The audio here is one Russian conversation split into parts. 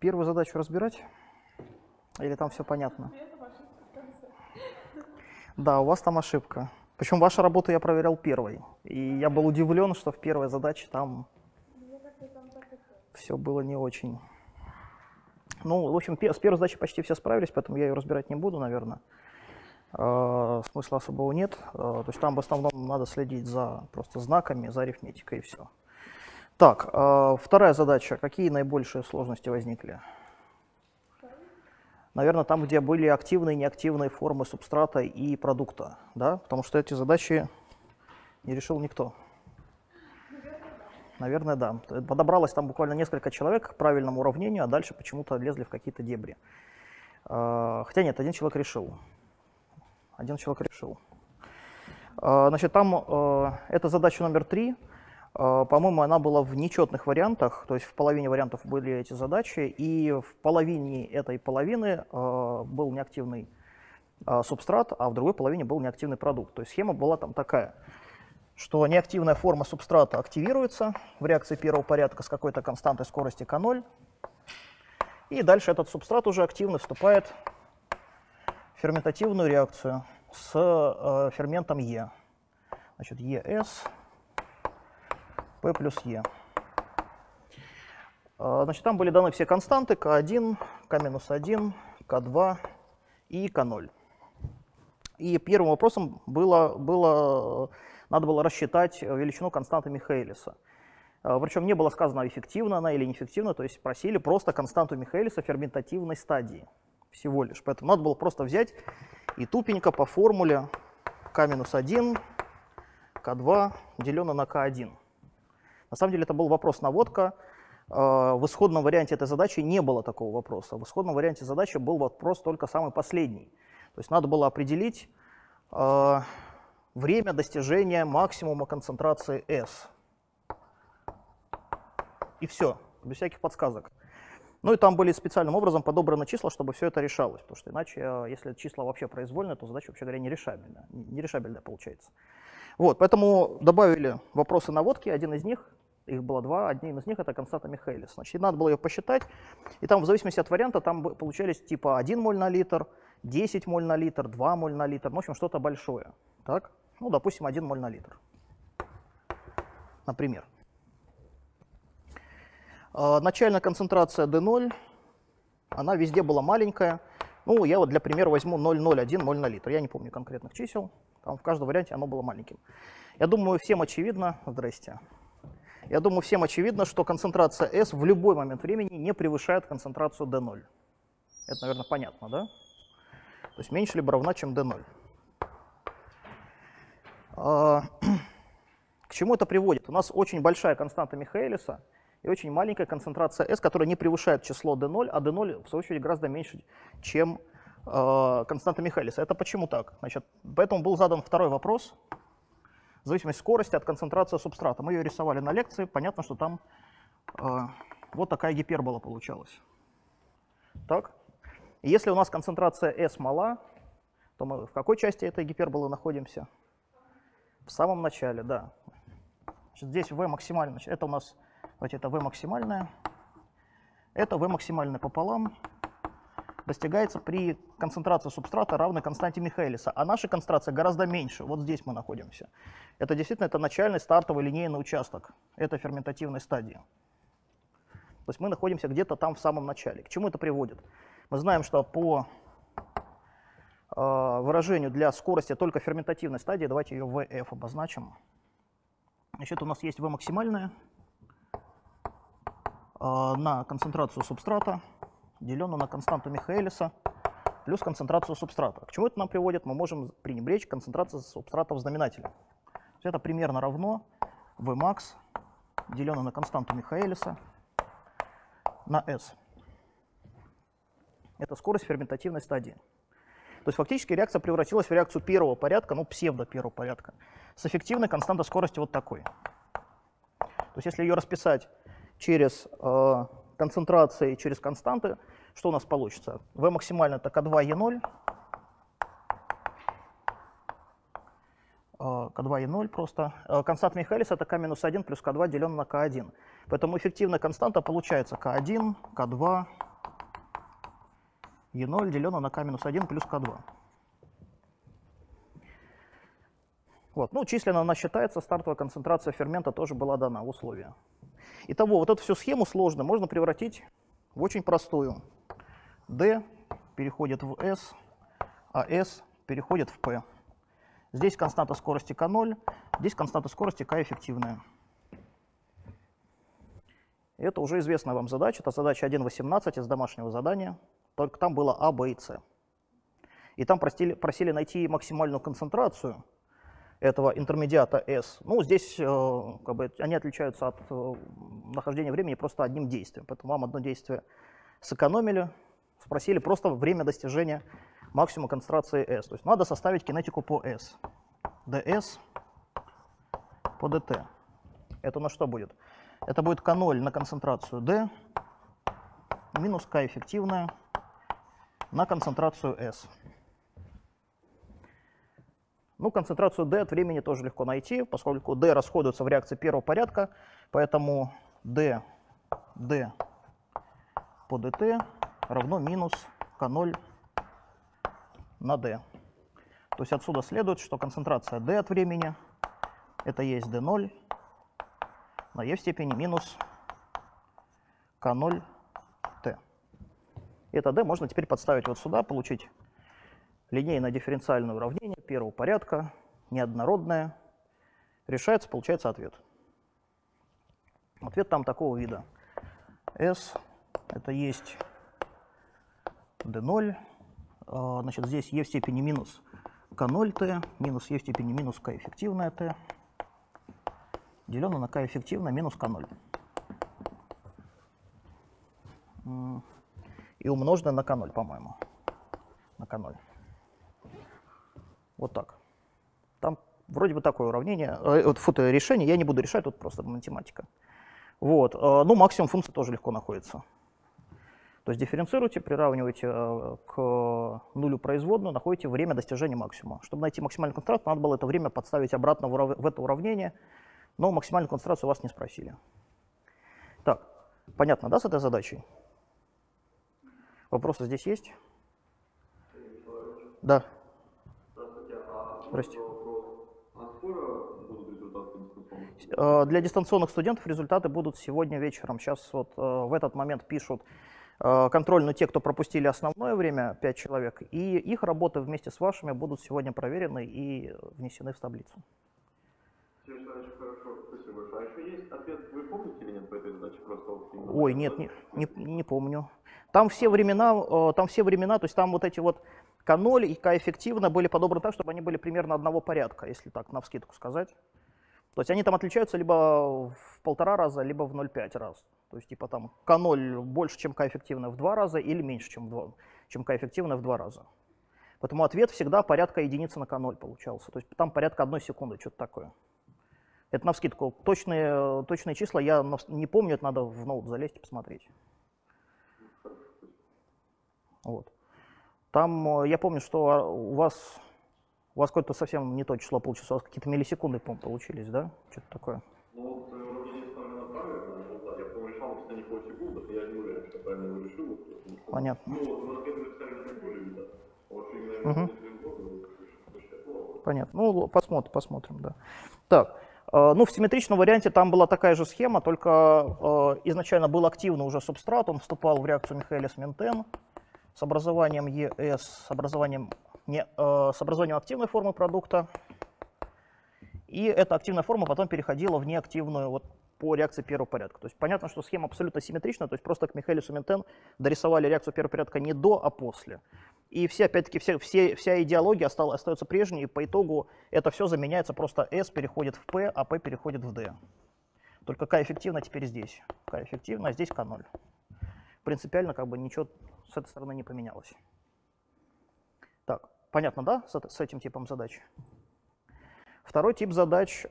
первую задачу разбирать? Или там все понятно? Да, у вас там ошибка. Причем вашу работу я проверял первой. И я был удивлен, что в первой задаче там все было не очень. Ну, в общем, с первой задачей почти все справились, поэтому я ее разбирать не буду, наверное. Смысла особого нет. То есть там в основном надо следить за просто знаками, за арифметикой и все. Так, вторая задача. Какие наибольшие сложности возникли? Наверное, там, где были активные и неактивные формы субстрата и продукта, да? Потому что эти задачи не решил никто. Наверное, да. Подобралось там буквально несколько человек к правильному уравнению, а дальше почему-то лезли в какие-то дебри. Хотя нет, один человек решил. Значит, там это задача номер 3. По-моему, она была в нечетных вариантах, то есть в половине вариантов были эти задачи, и в половине этой половины был неактивный субстрат, а в другой половине был неактивный продукт. То есть схема была там такая, что неактивная форма субстрата активируется в реакции первого порядка с какой-то константой скорости k0, и дальше этот субстрат уже активно вступает в ферментативную реакцию с ферментом Е. Значит, ES, P плюс E. Значит, там были даны все константы K1, K-1, K2 и K0. И первым вопросом надо было рассчитать величину константы Михаэлиса. Причем не было сказано, эффективна она или неэффективна, то есть просили просто константу Михаэлиса ферментативной стадии всего лишь. Поэтому надо было просто взять и тупенько по формуле K-1, K2 деленное на K1. На самом деле это был вопрос-наводка. В исходном варианте этой задачи не было такого вопроса. В исходном варианте задачи был вопрос только самый последний. То есть надо было определить время достижения максимума концентрации S. И все, без всяких подсказок. Ну и там были специальным образом подобраны числа, чтобы все это решалось. Потому что иначе, если числа вообще произвольные, то задача, вообще говоря, нерешабельная получается. Вот, поэтому добавили вопросы наводки. Один из них, их было два, один из них это константа Михаэлиса. Значит, надо было ее посчитать. И там в зависимости от варианта там получались типа 1 моль на литр, 10 моль на литр, 2 моль на литр. Ну, в общем, что-то большое. Так? Ну, допустим, 1 моль на литр. Например. Начальная концентрация D0, она везде была маленькая. Ну, я вот для примера возьму 0,01 моль на литр. Я не помню конкретных чисел. Там в каждом варианте оно было маленьким. Я думаю, всем очевидно, здрасте. Я думаю, всем очевидно, что концентрация S в любой момент времени не превышает концентрацию D0. Это, наверное, понятно, да? То есть меньше либо равна, чем D0. К чему это приводит? У нас очень большая константа Михаэлиса и очень маленькая концентрация S, которая не превышает число D0, а D0, в свою очередь, гораздо меньше, чем константа Михаэлиса. Это почему так? Значит, поэтому был задан второй вопрос. Зависимость скорости от концентрации субстрата. Мы ее рисовали на лекции. Понятно, что там вот такая гипербола получалась. Так? И если у нас концентрация S мала, то мы в какой части этой гиперболы находимся? В самом начале, да. Значит, здесь V максимальное. Это у нас, давайте, это V максимальное. Это V максимальное пополам. Достигается при концентрации субстрата, равной константе Михаэлиса. А наша концентрация гораздо меньше. Вот здесь мы находимся. Это действительно это начальный стартовый линейный участок этой ферментативной стадии. То есть мы находимся где-то там в самом начале. К чему это приводит? Мы знаем, что по выражению для скорости только ферментативной стадии, давайте ее VF обозначим. Значит, у нас есть V максимальная на концентрацию субстрата, деленную на константу Михаэлиса, плюс концентрацию субстрата. К чему это нам приводит? Мы можем пренебречь концентрацией субстрата в знаменателе. Это примерно равно Vmax, деленное на константу Михаэлиса, на S. Это скорость ферментативной стадии. То есть фактически реакция превратилась в реакцию первого порядка, ну псевдо первого порядка, с эффективной константой скорости вот такой. То есть если ее расписать через концентрации, через константы, что у нас получится? V максимально это K2E0, K2E0 просто. Константа Михаэлиса это K-1 плюс K2 деленное на K1. Поэтому эффективная константа получается K1, K2, Е0 делено на К-1 плюс К2. Вот. Ну, численно она считается, стартовая концентрация фермента тоже была дана в условия. Итого, вот эту всю схему сложную можно превратить в очень простую. D переходит в S, а S переходит в P. Здесь константа скорости К0, здесь константа скорости К эффективная. Это уже известная вам задача. Это задача 1.18 из домашнего задания. Только там было А, Б и С. И там просили найти максимальную концентрацию этого интермедиата S. Ну, здесь как бы, они отличаются от нахождения времени просто одним действием. Поэтому вам одно действие сэкономили, спросили просто время достижения максимума концентрации S. То есть надо составить кинетику по S. ds по dt. Это на что будет? Это будет К0 на концентрацию D минус К эффективная на концентрацию S. Ну, концентрацию D от времени тоже легко найти, поскольку D расходуется в реакции первого порядка, поэтому D по dt равно минус К0 на D. То есть отсюда следует, что концентрация D от времени это есть D0 на e в степени минус К0t. Это D можно теперь подставить вот сюда, получить линейное дифференциальное уравнение первого порядка, неоднородное. Решается, получается ответ. Ответ там такого вида. S это есть D0, значит, здесь e в степени минус К0t минус e в степени минус К эффективная t делено на К эффективная минус К0. И умноженное на К0, по-моему. На К0. Вот так. Там вроде бы такое уравнение, решение я не буду решать, тут просто математика. Вот. Ну, максимум функции тоже легко находится. То есть дифференцируйте, приравниваете к нулю производную, находите время достижения максимума. Чтобы найти максимальную концентрацию, надо было это время подставить обратно в это уравнение, но максимальную концентрацию вас не спросили. Так, понятно, да, с этой задачей? Вопросы здесь есть? Да. Здравствуйте. Для дистанционных студентов результаты будут сегодня вечером. Сейчас вот в этот момент пишут контрольную те, кто пропустили основное время, 5 человек, и их работы вместе с вашими будут сегодня проверены и внесены в таблицу. Хорошо, спасибо большое. А еще есть ответ, вы помните или нет по этой задаче? Ой, нет, не помню. Там все времена, то есть там вот эти вот К0 и К эффективно были подобраны так, чтобы они были примерно одного порядка, если так навскидку сказать. То есть они там отличаются либо в 1,5 раза, либо в 0,5 раз. То есть типа там К0 больше, чем К эффективно в 2 раза, или меньше, чем К эффективно в 2 раза. Поэтому ответ всегда порядка единицы на К0 получался. То есть там порядка 1 секунды, что-то такое. Это навскидку. Точные числа я не помню, это надо в ноут залезть и посмотреть. Вот. Там я помню, что у вас какое-то совсем не то число получилось, у вас какие-то миллисекунды, по-моему, получились, да? Что-то такое. Ну вот уравнение ставлено правильно, я потом решал, что не по секундах, я не уверен, что правильно его решил. Понятно. Ну вот у нас первый эксперимент более видно. Вот именно понятно. Ну, посмотрим, да. Так. Ну, в симметричном варианте там была такая же схема, только изначально был активный уже субстрат, он вступал в реакцию Михаэлис-Ментен с образованием ЕС, с образованием активной формы продукта. И эта активная форма потом переходила в неактивную вот, по реакции первого порядка. То есть понятно, что схема абсолютно симметрична, то есть просто к Михаэлису-Ментен дорисовали реакцию первого порядка не до, а после. И опять-таки вся идеология остается прежней, и по итогу это все заменяется, просто S переходит в P, а P переходит в D. Только К эффективно теперь здесь. К эффективно, а здесь К0. Принципиально как бы ничего с этой стороны не поменялось. Так, понятно, да, с этим типом задач? Второй тип задач,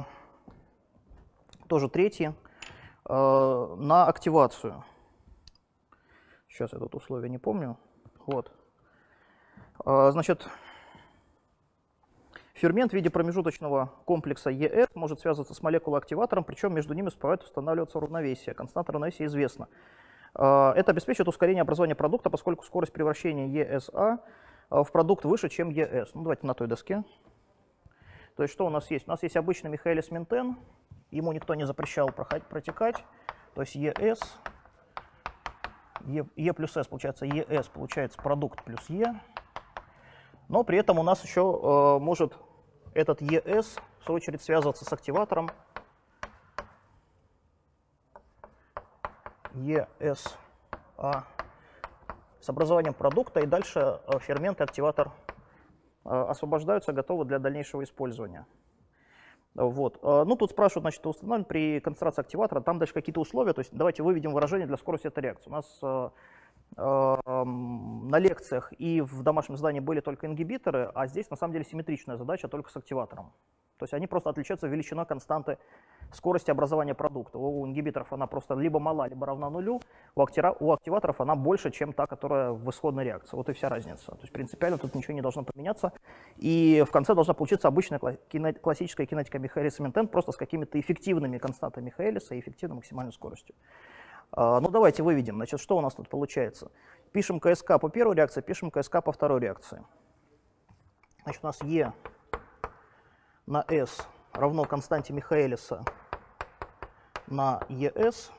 тоже третий, на активацию. Сейчас я тут условия не помню. Вот. Значит, фермент в виде промежуточного комплекса ЕС может связываться с молекулой-активатором, причем между ними успевает устанавливаться равновесие. Константа равновесия известна. Это обеспечивает ускорение образования продукта, поскольку скорость превращения ESA в продукт выше, чем ES. Ну, давайте на той доске. То есть что у нас есть? У нас есть обычный Michaelis Menten, ему никто не запрещал протекать. То есть ES, E плюс S получается ES, получается продукт плюс E. Но при этом у нас еще может этот ES, в свою очередь, связываться с активатором ESA с образованием продукта, и дальше фермент и активатор освобождаются, готовы для дальнейшего использования. Вот. Ну, тут спрашивают, значит, установлен при концентрации активатора, там дальше какие-то условия, то есть давайте выведем выражение для скорости этой реакции. У нас на лекциях и в домашнем задании были только ингибиторы, а здесь на самом деле симметричная задача только с активатором. То есть они просто отличаются величиной константы скорости образования продукта. У ингибиторов она просто либо мала, либо равна нулю, у активаторов она больше, чем та, которая в исходной реакции. Вот и вся разница. То есть принципиально тут ничего не должно поменяться. И в конце должна получиться обычная классическая кинетика Michaelis-Menten просто с какими-то эффективными константами Михаэлиса и эффективной максимальной скоростью. Ну давайте выведем. Значит, что у нас тут получается? Пишем КСК по первой реакции, пишем КСК по второй реакции. Значит, у нас Е на S равно константе Михаэлиса на ES.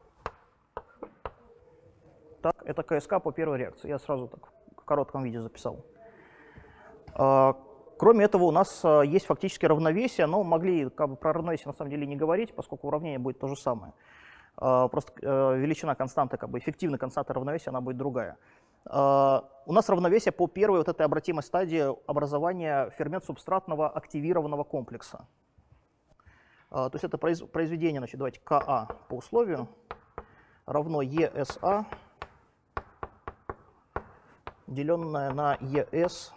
Так, это КСК по первой реакции. Я сразу так в коротком виде записал. Кроме этого, у нас есть фактически равновесие, но могли как бы про равновесие на самом деле не говорить, поскольку уравнение будет то же самое. Просто величина константы, как бы эффективной константы равновесия, она будет другая. У нас равновесие по первой вот этой обратимой стадии образования фермент-субстратного активированного комплекса. То есть это произведение, значит, давайте КА по условию равно ESA, деленное на ES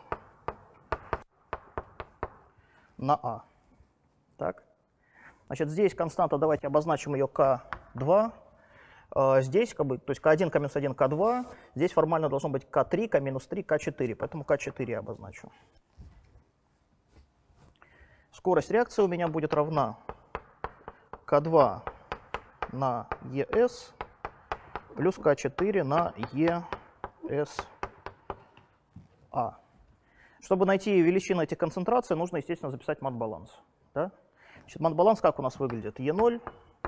на А. Так. Значит, здесь константа, давайте обозначим ее К2. Здесь, как бы, то есть К1, К-1, К2. Здесь формально должно быть К3, К-3, К4, поэтому К4 я обозначу. Скорость реакции у меня будет равна К2 на ES плюс К4 на ESA. Чтобы найти величину этих концентраций, нужно, естественно, записать мат-баланс. Да? Мат-баланс как у нас выглядит? Е0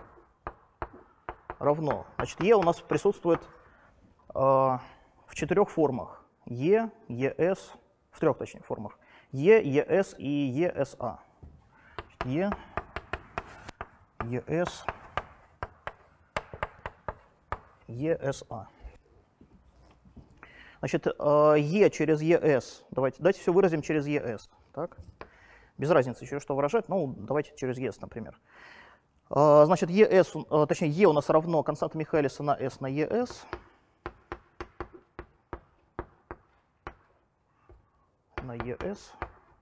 равно. Значит, Е у нас присутствует в 4 формах. Е, ЕС, в 3 точнее формах. Е, ЕС и ЕСА. Е, ЕС, ЕСА. Значит, Е через ЕС. Давайте все выразим через ЕС. Так? Без разницы, через что выражать. Ну, давайте через ЕС, например. Значит, ЕС, точнее, Е у нас равно константа Михаэлиса на S на ЕС. На ЕС.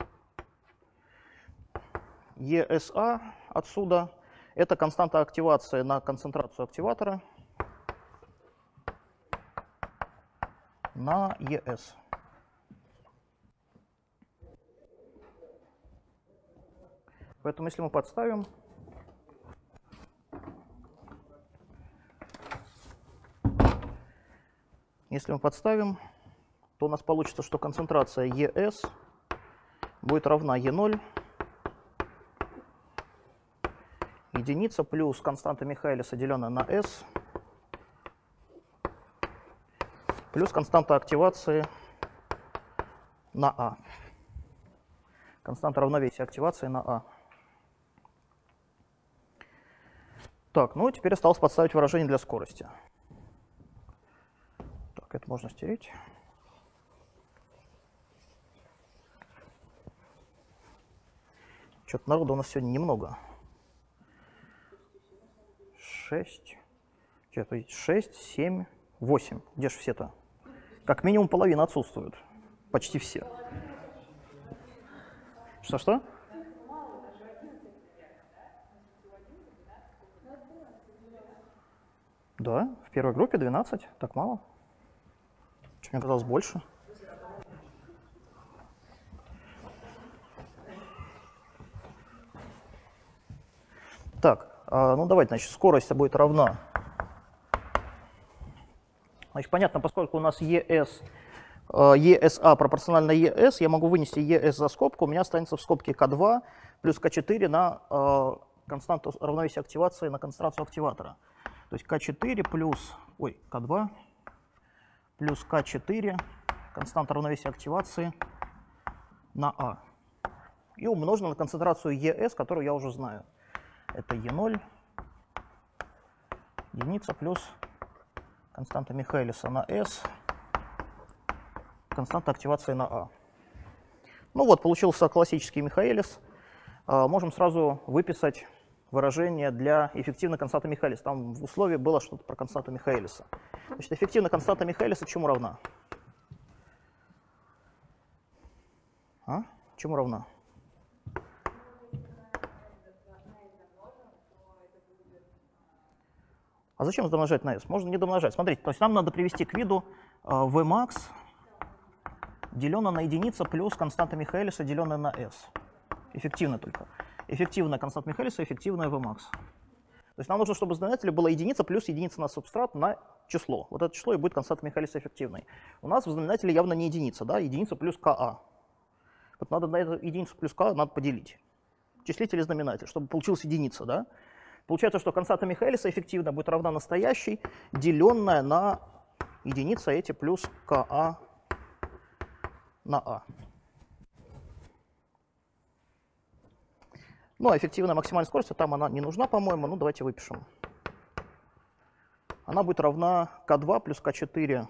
ЕСА отсюда. Это константа активации на концентрацию активатора на ЕС. Поэтому если мы подставим, то у нас получится, что концентрация ЕС будет равна Е0 единица плюс константа Михаэлиса, деленная на S, плюс константа активации на А. Константа равновесия активации на А. Так, ну теперь осталось подставить выражение для скорости. Так, это можно стереть. Что-то народу у нас сегодня немного. 6, 7, 8. Где же все-то? Как минимум половина отсутствует. Почти все. Что-что? Да, в первой группе 12. Так мало? Мне казалось больше. Так, ну давайте, значит, скорость будет равна Значит, понятно, поскольку у нас ESA пропорционально ES, я могу вынести ES за скобку, у меня останется в скобке К2 плюс К4 на константу равновесия активации на концентрацию активатора. То есть К4 плюс, К2 плюс К4, константа равновесия активации на А. И умножено на концентрацию ES, которую я уже знаю. Это Е0, единица плюс константа Михайлиса на S, константа активации на А. Ну вот, получился классический Михаэлис. Можем сразу выписать выражение для эффективной константы Михайлиса. Там в условии было что-то про константу Михайлиса. Значит, эффективная константа Михайлиса чему равна? Чему равна? А зачем домножать на S? Можно не домножать. Смотрите, то есть нам надо привести к виду Vmax, деленное на единицу, плюс константа Михайлиса, деленная на S. Эффективно только. Эффективная константа Михайлиса, эффективная Vmax. То есть нам нужно, чтобы в знаменателе была единица плюс единица на субстрат на число. Вот это число и будет константа Михайлиса эффективной. У нас в знаменателе явно не единица, да, единица плюс КА. Вот надо на эту единицу плюс К надо поделить. Числитель и знаменатель, чтобы получилась единица, да. Получается, что константа Михайлиса эффективно будет равна настоящей, деленная на единица эти плюс КА на А. Ну, а эффективная максимальная скорость, там она не нужна, по-моему. Ну, давайте выпишем. Она будет равна К2 плюс К4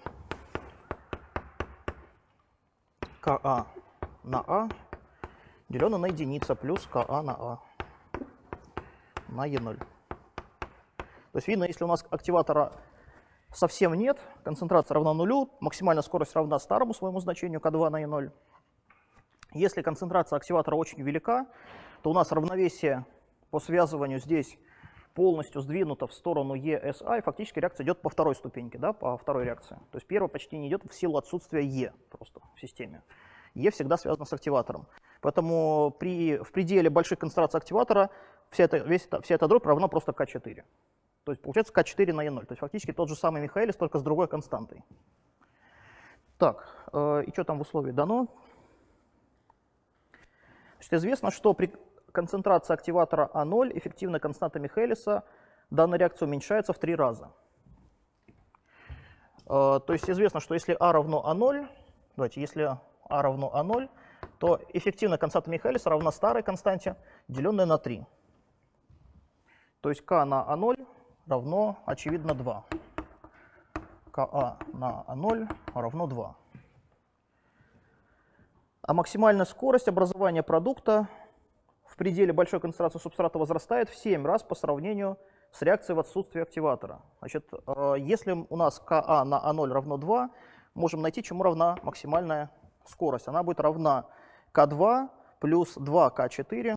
КА на А, деленное на единица плюс КА на А на Е0. То есть видно, если у нас активатора совсем нет, концентрация равна нулю, максимальная скорость равна старому своему значению К2 на Е0. Если концентрация активатора очень велика, то у нас равновесие по связыванию здесь полностью сдвинуто в сторону ESA, и фактически реакция идет по второй ступеньке, да, по второй реакции. То есть первая почти не идет в силу отсутствия Е просто в системе. Е всегда связано с активатором. Поэтому в пределе больших концентраций активатора вся эта дробь равна просто К4. То есть получается К4 на Е0. То есть фактически тот же самый Михаэлис, только с другой константой. Так, и что там в условии дано? Значит, известно, что при концентрации активатора А0 эффективная константа Михайлиса данная реакция уменьшается в 3 раза. То есть известно, что если А равно А0, давайте, если А равно А0, то эффективная константа Михайлиса равна старой константе, деленной на 3. То есть К на А0 равно, очевидно, 2. КА на А0 равно 2. А максимальная скорость образования продукта в пределе большой концентрации субстрата возрастает в 7 раз по сравнению с реакцией в отсутствии активатора. Значит, если у нас КА на А0 равно 2, можем найти, чему равна максимальная скорость. Она будет равна К2 плюс 2К4,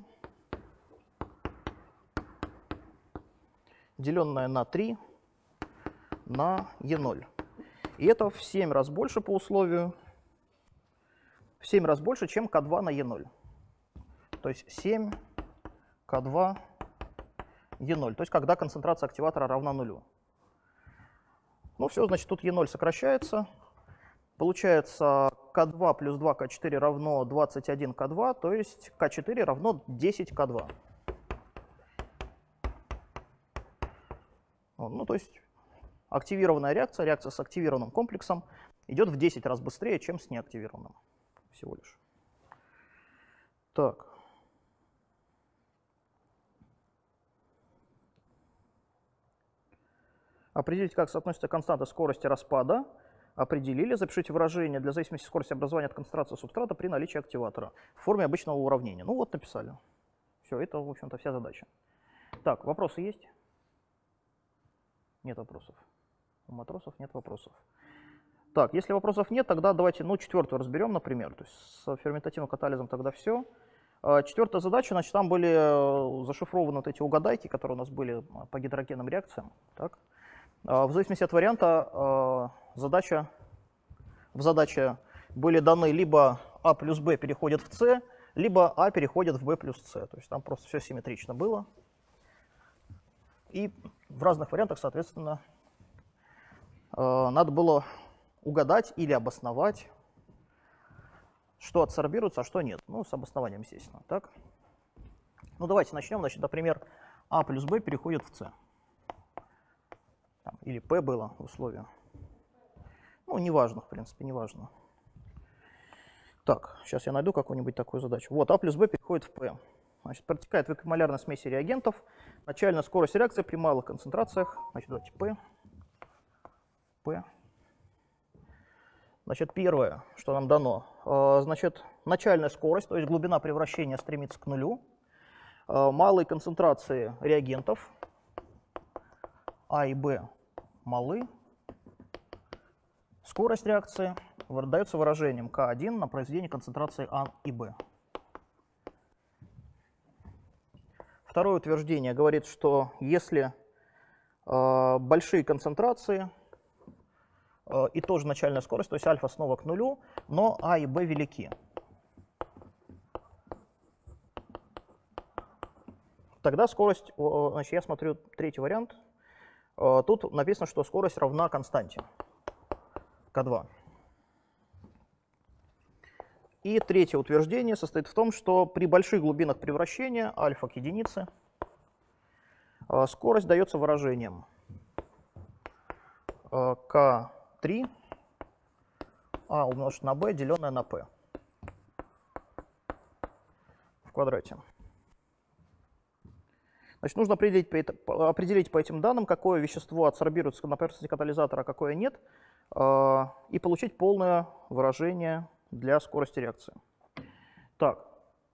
деленное на 3 на Е0. И это в 7 раз больше по условию, в 7 раз больше, чем К2 на Е0. То есть 7 К2 Е0. То есть когда концентрация активатора равна нулю. Ну все, значит, тут Е0 сокращается. Получается К2 плюс 2К4 равно 21 К2, то есть К4 равно 10 К2. Ну, то есть активированная реакция, реакция с активированным комплексом идет в 10 раз быстрее, чем с неактивированным всего лишь. Так. Определить, как соотносится константа скорости распада. Определили. Запишите выражение для зависимости скорости образования от концентрации субстрата при наличии активатора в форме обычного уравнения. Ну вот написали. Все, это, в общем-то, вся задача. Так, вопросы есть? Нет вопросов. У матросов нет вопросов. Так, если вопросов нет, тогда давайте, четвертую разберем, например. То есть с ферментативным катализом тогда все. Четвертая задача, значит, там были зашифрованы вот эти угадайки, которые у нас были по гидрогенным реакциям. Так. В зависимости от варианта в задаче были даны либо А плюс Б переходит в С, либо А переходит в Б плюс С. То есть там просто все симметрично было. И в разных вариантах, соответственно, надо было угадать или обосновать, что адсорбируется, а что нет. Ну, с обоснованием, естественно. Так? Ну, давайте начнем. Значит, например, А плюс Б переходит в С. Или П было условие. Ну, неважно, в принципе, неважно. Так, сейчас я найду какую-нибудь такую задачу. Вот, А плюс Б переходит в П. Значит, протекает в эквимолярной смеси реагентов. Начальная скорость реакции при малых концентрациях. Значит, давайте П. Значит, первое, что нам дано. Значит, начальная скорость, то есть глубина превращения стремится к нулю. Малые концентрации реагентов. А и Б малы. Скорость реакции дается выражением К1 на произведение концентрации А и Б. Второе утверждение говорит, что если большие концентрации и тоже начальная скорость, то есть альфа снова к нулю, но А и Б велики, тогда скорость, значит, я смотрю третий вариант, тут написано, что скорость равна константе К2. И третье утверждение состоит в том, что при больших глубинах превращения альфа к единице скорость дается выражением К3 А умножить на Б, деленное на П в квадрате. Значит, нужно определить по этим данным, какое вещество адсорбируется на поверхности катализатора, а какое нет, и получить полное выражение для скорости реакции. Так,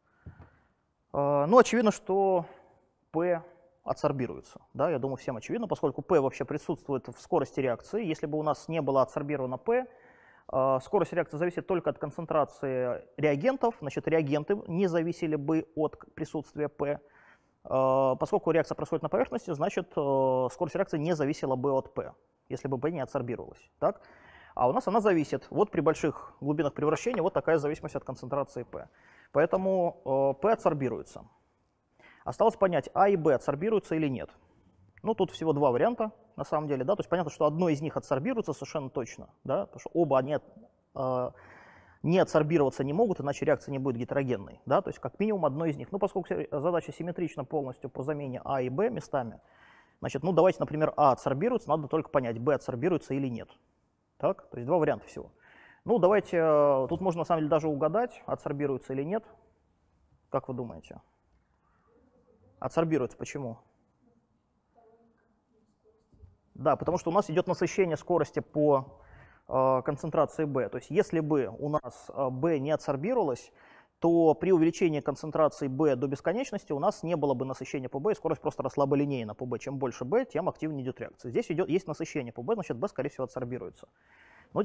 ну очевидно, что P адсорбируется. Да, я думаю, всем очевидно, поскольку P вообще присутствует в скорости реакции. Если бы у нас не было адсорбировано P, скорость реакции зависит только от концентрации реагентов. Значит, реагенты не зависели бы от присутствия P. Поскольку реакция происходит на поверхности, значит, скорость реакции не зависела бы от P, если бы P не адсорбировалась. Так? А у нас она зависит. Вот при больших глубинах превращения вот такая зависимость от концентрации P. Поэтому P адсорбируется. Осталось понять, А и Б адсорбируются или нет. Ну, тут всего два варианта, на самом деле. Да? То есть понятно, что одно из них адсорбируется совершенно точно. Да? Потому что оба они не адсорбироваться не могут, иначе реакция не будет гетерогенной. Да? То есть как минимум одно из них. Ну, поскольку задача симметрична полностью по замене А и Б местами, значит, ну давайте, например, А адсорбируется, надо только понять, Б адсорбируется или нет. Так? То есть два варианта всего. Ну, давайте, тут можно на самом деле даже угадать, адсорбируется или нет. Как вы думаете? Адсорбируется почему? Да, потому что у нас идет насыщение скорости по концентрации B. То есть если бы у нас B не адсорбировалось, то при увеличении концентрации B до бесконечности у нас не было бы насыщения по B, и скорость просто росла бы линейно по B. Чем больше B, тем активнее идет реакция. Здесь есть насыщение по B, значит B, скорее всего, адсорбируется. Ну,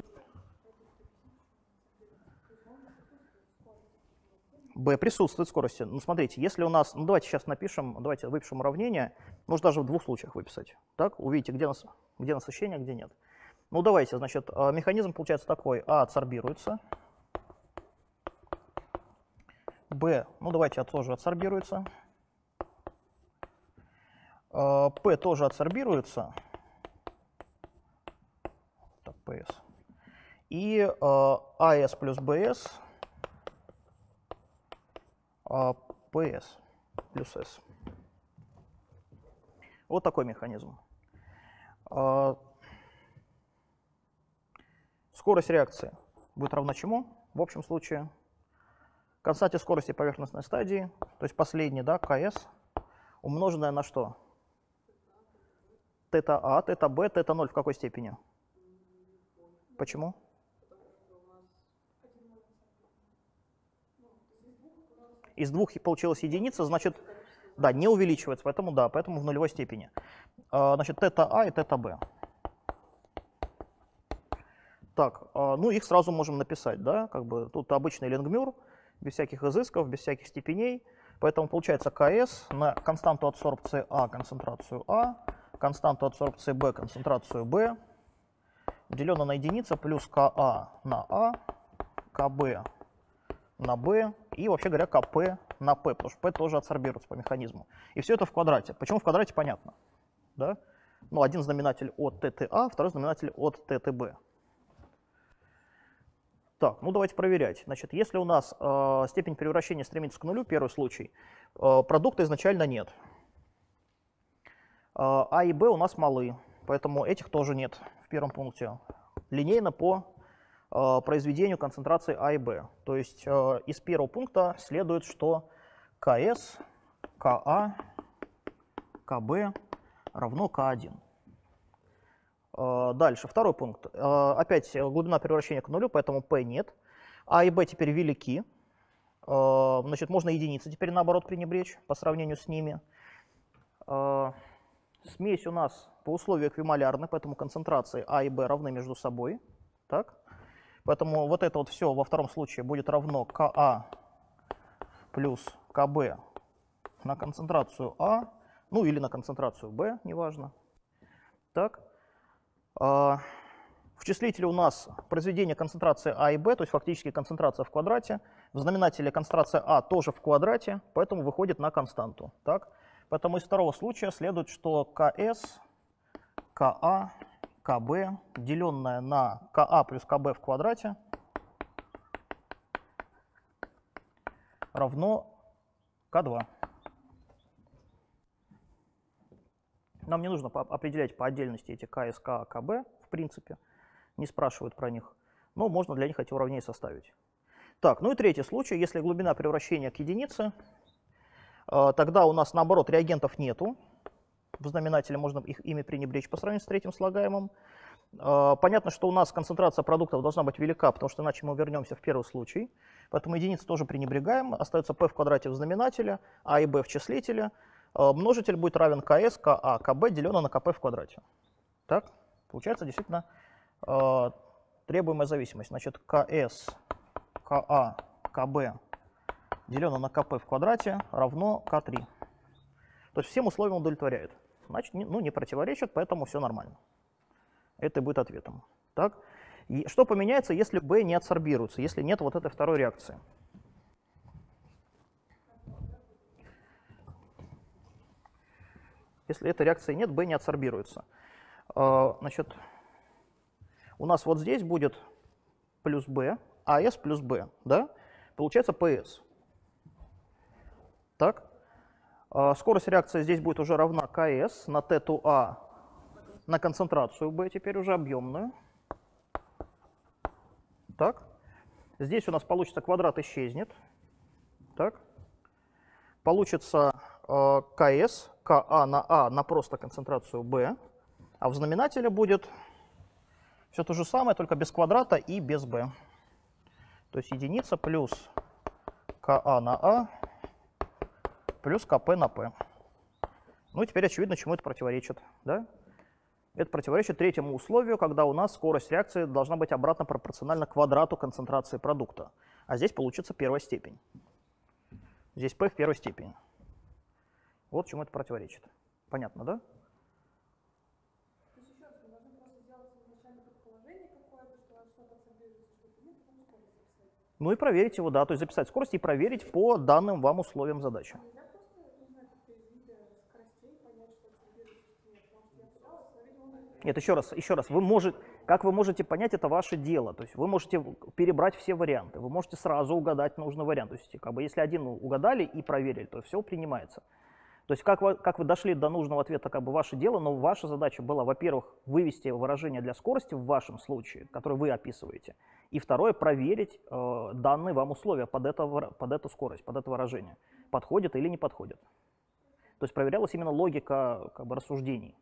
B присутствует в скорости. Ну, смотрите, если у нас... Ну, давайте сейчас напишем, давайте выпишем уравнение. Можно даже в двух случаях выписать. Так, увидите, где насыщение, где нет. Ну, давайте, значит, механизм получается такой. А адсорбируется. Б, ну давайте тоже адсорбируется. П тоже адсорбируется. Так, ПС. И АС плюс БС, ПС плюс С. Вот такой механизм. Скорость реакции будет равна чему? В общем случае константе скорости поверхностной стадии, то есть последний, да, КС, умноженное на что? Тета А, тета Б, тета 0 в какой степени? Почему? Из двух получилась единица, значит, да, не увеличивается, поэтому да, поэтому в нулевой степени. Значит, тета А и тета Б. Так, ну их сразу можем написать, да, как бы тут обычный Ленгмюр, без всяких изысков, без всяких степеней. Поэтому получается КС на константу адсорбции А, концентрацию А, константу адсорбции Б, концентрацию Б, деленное на единицу, плюс КА на А, КБ на Б и, вообще говоря, КП на П, потому что П тоже адсорбируется по механизму. И все это в квадрате. Почему в квадрате, понятно. Да? Ну, один знаменатель от ТТА, второй знаменатель от ТТБ. Так, ну давайте проверять. Значит, если у нас степень превращения стремится к нулю, первый случай, продукта изначально нет. А и Б у нас малы, поэтому этих тоже нет в первом пункте. Линейно по произведению концентрации А и Б. То есть из первого пункта следует, что КС, КА, КБ равно К1. Дальше, второй пункт. Опять глубина превращения к нулю, поэтому P нет. А и Б теперь велики. Значит, можно единицы теперь наоборот пренебречь по сравнению с ними. Смесь у нас по условию эквимолярна, поэтому концентрации А и Б равны между собой. Так? Поэтому вот это вот все во втором случае будет равно КА плюс КБ на концентрацию А, ну или на концентрацию Б, неважно. Так. В числителе у нас произведение концентрации А и Б, то есть фактически концентрация в квадрате. В знаменателе концентрация А тоже в квадрате, поэтому выходит на константу. Так? Поэтому из второго случая следует, что КС, КА, КБ, деленное на КА плюс КБ в квадрате, равно К2. Нам не нужно определять по отдельности эти КС, КА, КБ, в принципе, не спрашивают про них, но можно для них эти уравнения составить. Так, ну и третий случай, если глубина превращения к единице, тогда у нас наоборот реагентов нету, в знаменателе можно ими пренебречь по сравнению с третьим слагаемым. Понятно, что у нас концентрация продуктов должна быть велика, потому что иначе мы вернемся в первый случай, поэтому единицы тоже пренебрегаем, остается p в квадрате в знаменателе, а и b в числителе. Множитель будет равен КС, КА, КБ, деленное на КП в квадрате. Так, получается действительно требуемая зависимость. Значит, КС, КА, КБ, деленное на КП в квадрате равно К3. То есть всем условиям удовлетворяет. Значит, не противоречит, поэтому все нормально. Это будет ответом. Так? И что поменяется, если B не адсорбируется, если нет вот этой второй реакции? Если этой реакции нет, B не адсорбируется. Значит, у нас вот здесь будет плюс B, АС плюс B, да? Получается PS. Так? Скорость реакции здесь будет уже равна КС на Т2А на концентрацию B, теперь уже объемную. Так? Здесь у нас получится квадрат исчезнет. Так? Получится КС, КА на просто концентрацию B, а в знаменателе будет все то же самое, только без квадрата и без B. То есть единица плюс КА на А плюс КП на P. Ну и теперь очевидно, чему это противоречит. Да? Это противоречит третьему условию, когда у нас скорость реакции должна быть обратно пропорциональна квадрату концентрации продукта. А здесь получится первая степень. Здесь P в первой степени. Вот чему это противоречит. Понятно, да? То есть еще раз, мы должны просто сделать изначально предположение какое-то, что что-то адсорбируется, что-то нет, потом скорость записать. Ну и проверить его, да, то есть записать скорость и проверить по данным вам условиям задачи. Нельзя просто, не знаю, как-то из вида скоростей понять, что адсорбируется, что нет, потому что я пыталась, но, видимо, Нет, еще раз, как вы можете понять, это ваше дело. То есть вы можете перебрать все варианты, вы можете сразу угадать нужный вариант. То есть как бы, если один угадали и проверили, то все принимается. То есть как вы дошли до нужного ответа, как бы ваше дело, но ваша задача была, во-первых, вывести выражение для скорости в вашем случае, которое вы описываете, и второе, проверить данные вам условия под эту скорость, под это выражение, подходит или не подходит. То есть проверялась именно логика как бы рассуждений.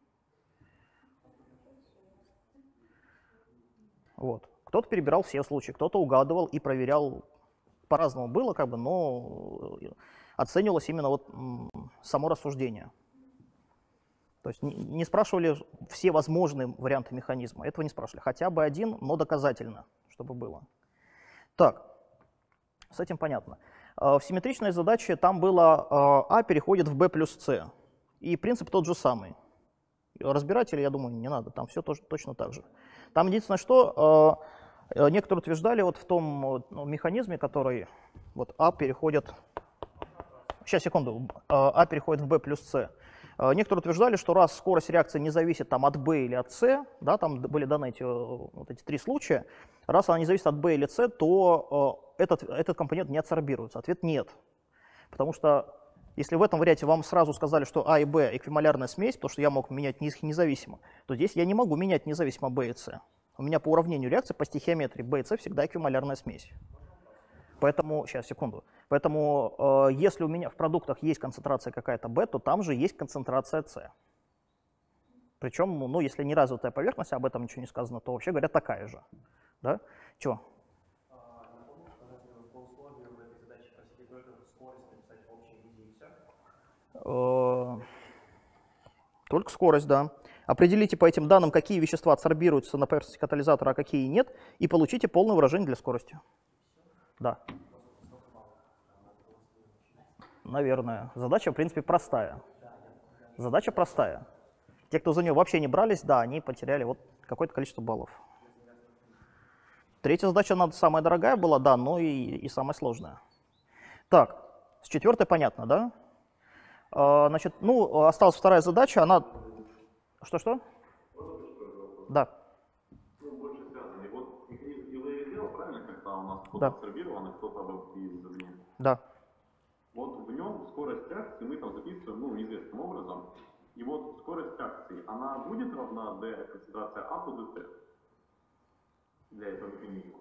Вот. Кто-то перебирал все случаи, кто-то угадывал и проверял. По-разному было, как бы, но оценивалось именно вот само рассуждение. То есть не спрашивали все возможные варианты механизма, этого не спрашивали. Хотя бы один, но доказательно, чтобы было. Так, с этим понятно. В симметричной задаче там было А переходит в Б плюс С. И принцип тот же самый. Разбирать, или, я думаю, не надо, там все тоже, точно так же. Там единственное, что некоторые утверждали вот в том механизме, который вот А переходит... Сейчас, секунду. А переходит в B плюс С. Некоторые утверждали, что раз скорость реакции не зависит там, от B или от C, да, там были даны вот эти 3 случая, раз она не зависит от B или C, то этот компонент не адсорбируется. Ответ нет. Потому что если в этом варианте вам сразу сказали, что А и Б эквимолярная смесь, потому что я мог менять их независимо, то здесь я не могу менять независимо B и C. У меня по уравнению реакции, по стихиометрии B и C всегда эквимолярная смесь. Поэтому, сейчас, секунду. Поэтому, если у меня в продуктах есть концентрация какая-то B, то там же есть концентрация C. Причем, ну, если не развитая поверхность, об этом ничего не сказано, то вообще говоря такая же. Да? Чего? Напомню, что по условию в этой задаче просили только скорость написать в общем виде и все. Только скорость, да. Определите по этим данным, какие вещества адсорбируются на поверхности катализатора, а какие нет, и получите полное выражение для скорости. Да. Наверное. Задача, в принципе, простая. Задача простая. Те, кто за нее вообще не брались, да, они потеряли вот какое-то количество баллов. Третья задача, она самая дорогая была, да, но и самая сложная. Так, с четвертой понятно, да? Значит, ну, осталась вторая задача, она... Что-что? Да. Ну, больше связаны. Вот механизм delay сделал, правильно, когда у нас кто-то Да. адсорбирован, а кто-то извне. Да. Вот в нем скорость реакции мы там записываем, ну, неизвестным образом. И вот скорость реакции, она будет равна d концентрация А по dt для этого механизма?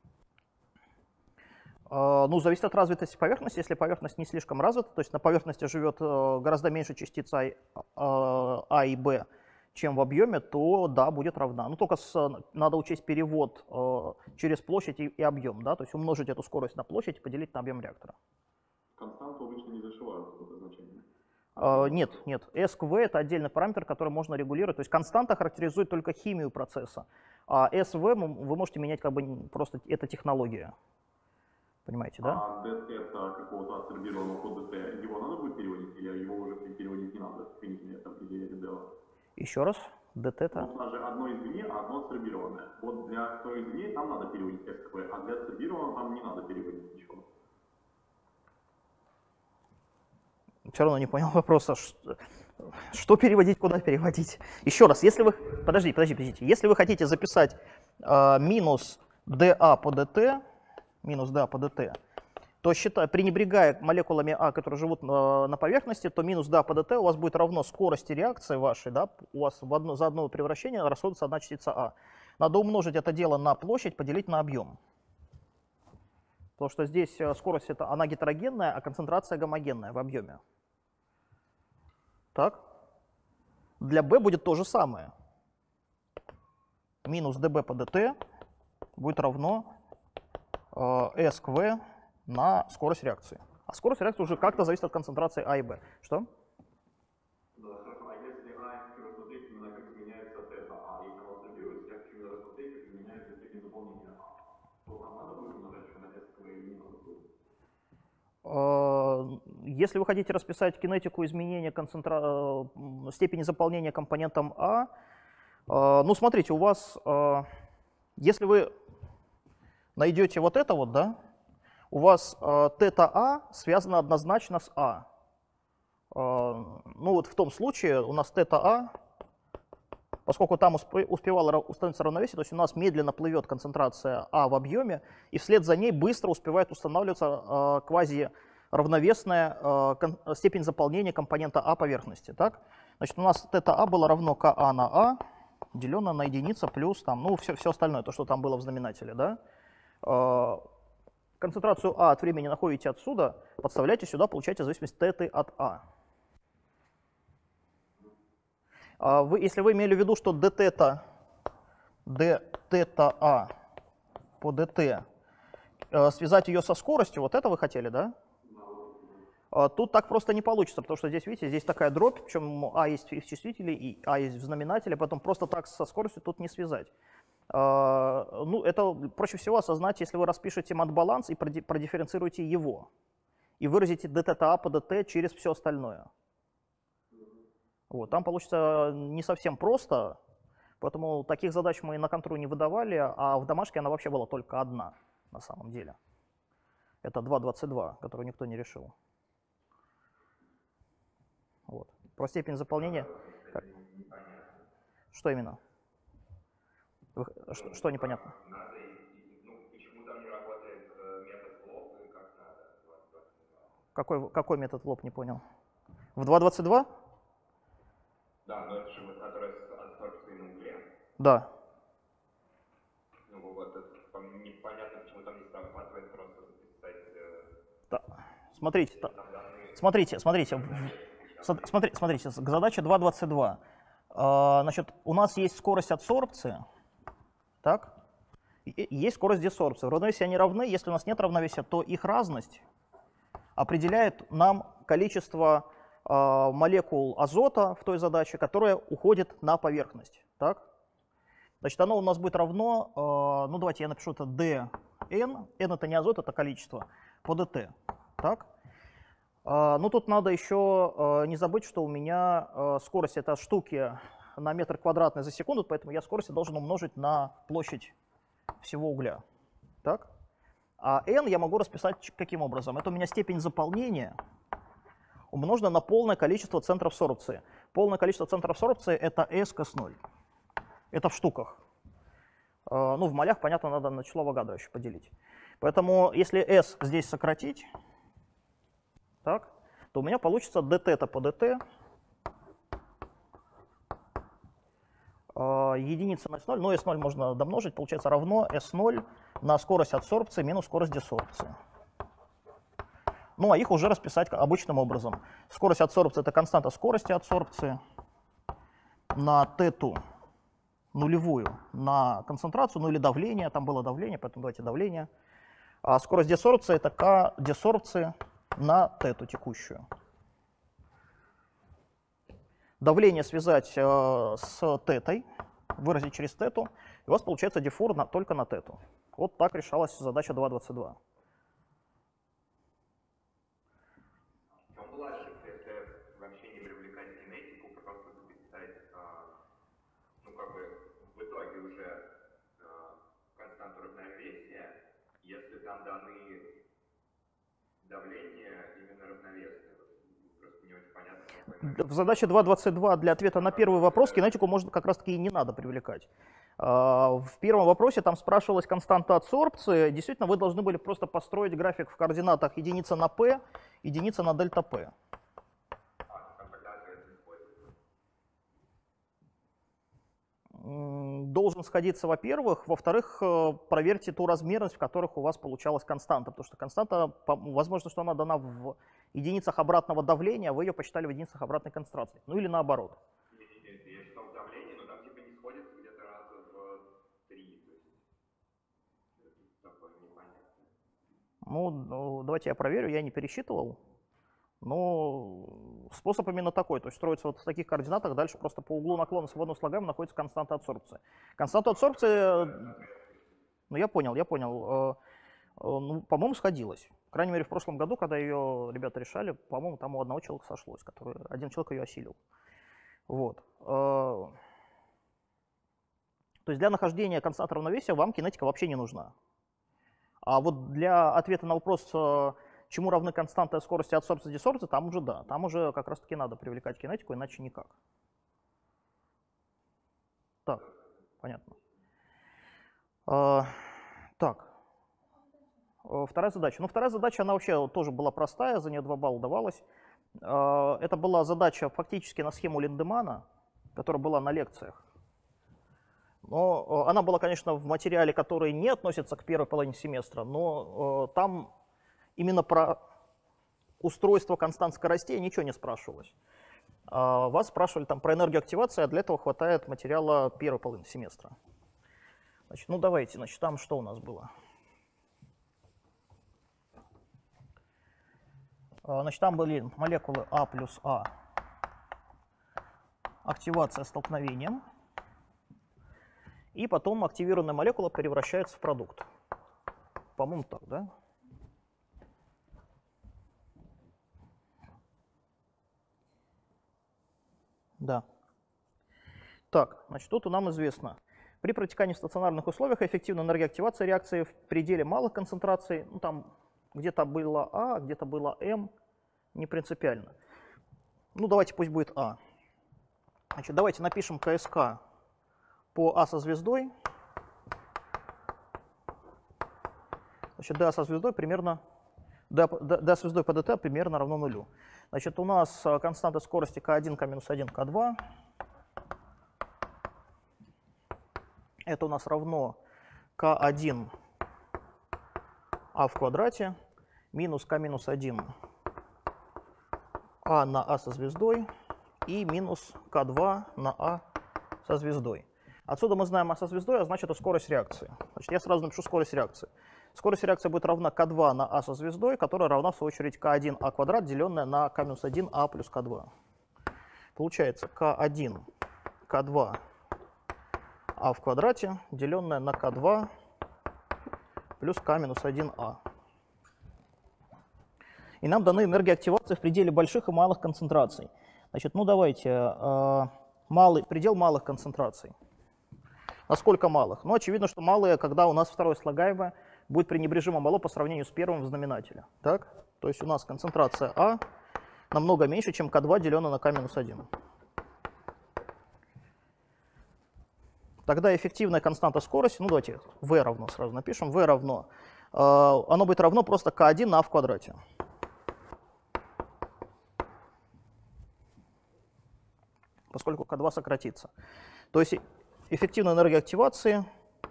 Ну, зависит от развитости поверхности. Если поверхность не слишком развита, то есть на поверхности живет гораздо меньше частиц А и Б, чем в объеме, то да, будет равна. Ну, только надо учесть перевод через площадь и объем, да, то есть умножить эту скорость на площадь и поделить на объем реактора. Константу обычно не зашивают это значение. Нет, нет. СКВ — это отдельный параметр, который можно регулировать. То есть константа характеризует только химию процесса, а СВ вы можете менять как бы просто, это технология. Понимаете, да? А dt какого-то адсорбированного по dt, его надо будет переводить, или его уже переводить не надо, или дело? Еще раз, dt Вот у нас же одно извне, а одно адсорбированное. Вот для кто извне там надо переводить СКВ, а для адсорбированного там не надо переводить ничего. Все равно не понял вопроса. Что переводить, куда переводить? Еще раз, если вы... Подождите. Если вы хотите записать минус dA по dt, то пренебрегая молекулами А, которые живут на поверхности, то минус dA по dt у вас будет равно скорости реакции вашей, да, у вас за одно превращение расходуется одна частица А. Надо умножить это дело на площадь, поделить на объем. Потому что здесь скорость она гетерогенная, а концентрация гомогенная в объеме. Так? Для B будет то же самое. Минус dB по dt будет равно SQV на скорость реакции. А скорость реакции уже как-то зависит от концентрации А и Б. Что? Да, хорошо. А если А рассмотреть именно как изменяется тета А, если оно адсорбируется, я хочу именно рассмотреть, как изменяется степень заполнения А, то там надо будет умножать еще на СКВ или не надо будет? Если вы хотите расписать кинетику изменения степени заполнения компонентом А, ну смотрите, у вас, если вы найдете вот это вот, да, у вас тета А связано однозначно с А. Ну вот в том случае у нас тета А, поскольку там успевало установиться равновесие, то есть у нас медленно плывет концентрация А в объеме, и вслед за ней быстро успевает устанавливаться квазиравновесная степень заполнения компонента А поверхности. Так? Значит, у нас тета А было равно КА на А, деленное на единица плюс там, ну, все остальное, то, что там было в знаменателе. Да? Концентрацию А от времени находите отсюда, подставляйте сюда, получаете зависимость теты от А. Если вы имели в виду, что dθ А по dt, связать ее со скоростью, вот это вы хотели, да? Тут так просто не получится, потому что здесь, видите, здесь такая дробь, причем А есть в числителе и А есть в знаменателе, потом просто так со скоростью тут не связать. Ну, это проще всего осознать, если вы распишете мат-баланс и продифференцируете его, и выразите dθ по dt через все остальное. Вот, там получится не совсем просто, поэтому таких задач мы на контру не выдавали, а в домашке она вообще была только одна на самом деле. Это 2.22, которую никто не решил. Вот. Про степень заполнения? Что именно? Что непонятно? Почему там не работает метод лоб и как надо? Какой метод лоб, не понял? В 2.22? Да, но это же вот который с адсорбцией на угле. Да. Ну вот, это непонятно, почему там не срабатывает просто записать... Да. Смотрите, к задаче 2.22. Значит, у нас есть скорость адсорбции, так? И есть скорость десорбции. В равновесии они равны. Если у нас нет равновесия, то их разность определяет нам количество молекул азота в той задаче, которая уходит на поверхность. Так? Значит, оно у нас будет равно, ну давайте я напишу это dn. n это не азот, это количество по dt. Так? Ну тут надо еще не забыть, что у меня скорость это штуки на метр квадратный за секунду, поэтому я скорость должен умножить на площадь всего угля. Так? А n я могу расписать каким образом? Это у меня степень заполнения умножена на полное количество центров сорбции. Полное количество центров сорбции это S к S0. Это в штуках. Ну, в молях, понятно, надо на число Авогадро еще поделить. Поэтому, если S здесь сократить, так, то у меня получится dt по dt, единица на S0, но S0 можно домножить, получается равно S0 на скорость адсорбции минус скорость десорбции. Ну, а их уже расписать обычным образом. Скорость адсорбции – это константа скорости адсорбции на тету нулевую на концентрацию, ну или давление, там было давление, поэтому давайте давление. А скорость десорбции – это К десорбции на тету текущую. Давление связать с тетой, выразить через тету, и у вас получается диффур только на тету. Вот так решалась задача 2.22. В задаче 2.22 для ответа на первый вопрос кинетику можно как раз-таки и не надо привлекать. В первом вопросе там спрашивалась константа адсорбции. Действительно, вы должны были просто построить график в координатах единица на p, единица на дельта p. Должен сходиться, во-первых. Во-вторых, проверьте ту размерность, в которых у вас получалась константа. Потому что константа, возможно, что она дана в единицах обратного давления, а вы ее посчитали в единицах обратной концентрации. Ну или наоборот. Я считал давление, но там типа не сходится где-то раза в 3. То есть такое непонятное. Ну, давайте я проверю, я не пересчитывал. Но способ именно такой, то есть строится вот в таких координатах, дальше просто по углу наклона свободного слагаемого находится константа адсорбции. Константа адсорбции, ну я понял, ну, по-моему, сходилась. По крайней мере, в прошлом году, когда ее ребята решали, по-моему, там у одного человека сошлось, один человек ее осилил. Вот. То есть для нахождения константы равновесия вам кинетика вообще не нужна. А вот для ответа на вопрос, чему равны константы скорости адсорбции и десорбции, там уже да, там уже как раз таки надо привлекать кинетику, иначе никак. Так, понятно. Так, вторая задача. Ну, вторая задача, она вообще тоже была простая, за нее 2 балла давалось. Это была задача фактически на схему Линдемана, которая была на лекциях. Но она была, конечно, в материале, который не относится к первой половине семестра, но там именно про устройство констант скоростей ничего не спрашивалось. Вас спрашивали там про энергию активации, а для этого хватает материала первой половины семестра. Значит, ну давайте, значит, там что у нас было? Значит, там были молекулы А плюс А, активация столкновением, и потом активированная молекула превращается в продукт. По-моему, так, да? Да. Так, значит, тут нам известно. При протекании в стационарных условиях эффективная энергия активации реакции в пределе малых концентраций, ну там где-то было А, где-то было М, не принципиально. Ну, давайте пусть будет А. Значит, давайте напишем КСК по А со звездой. Значит, dA со звездой примерно, dA звездой по dt примерно равно нулю. Значит, у нас константа скорости k1, k-1, k2. Это у нас равно k1 а в квадрате минус k-1 а на А со звездой и минус k2 на А со звездой. Отсюда мы знаем А со звездой, а значит, это скорость реакции. Значит, я сразу напишу скорость реакции. Скорость реакции будет равна k2 на А со звездой, которая равна, в свою очередь, k1 А квадрат, деленная на k-1 А плюс k2. Получается k1, k2 А в квадрате, деленное на k2 плюс k-1 А. И нам даны энергии активации в пределе больших и малых концентраций. Значит, ну давайте, предел малых концентраций. Насколько малых? Ну, очевидно, что малые, когда у нас второе слагаемое будет пренебрежимо мало по сравнению с первым в знаменателе. Так? То есть у нас концентрация А намного меньше, чем k2, деленное на k-1. Тогда эффективная константа скорости, ну давайте v равно сразу напишем, v равно, оно будет равно просто k1 на А в квадрате. Поскольку k2 сократится. То есть эффективная энергия активации,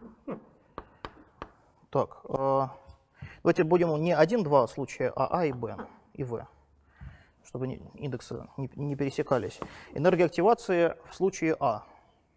так, давайте будем не 1-2 случая, а А и Б, и В, чтобы индексы не пересекались. Энергия активации в случае А,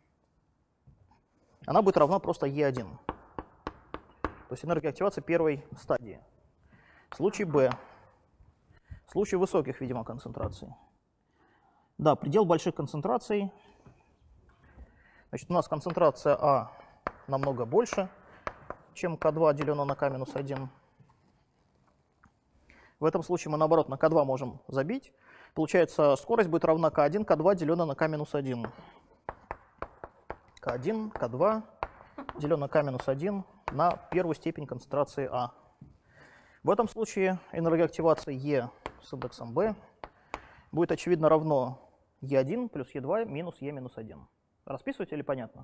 она будет равна просто Е1. То есть энергия активации первой стадии. В случае Б, в случае высоких, видимо, концентраций. Да, предел больших концентраций. Значит, у нас концентрация А намного больше, чем k2 делено на k-1. В этом случае мы, наоборот, на k2 можем забить. Получается, скорость будет равна k1, k2 делено на k-1. k1, k2 делено на k-1 на первую степень концентрации А. В этом случае энергия активации Е с индексом B будет, очевидно, равно Е1 плюс Е2 минус Е-1. Расписывать или понятно?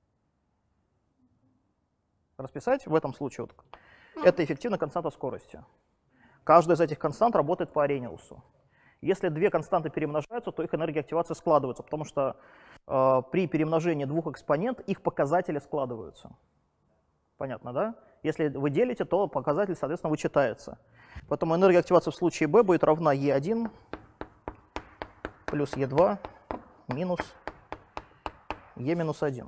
Расписать в этом случае вот, это эффективная константа скорости. Каждая из этих констант работает по Арениусу. Если две константы перемножаются, то их энергия активации складывается, потому что при перемножении двух экспонент их показатели складываются. Понятно, да? Если вы делите, то показатель, соответственно, вычитается. Поэтому энергия активации в случае B будет равна Е1 плюс Е2 минус Е-1.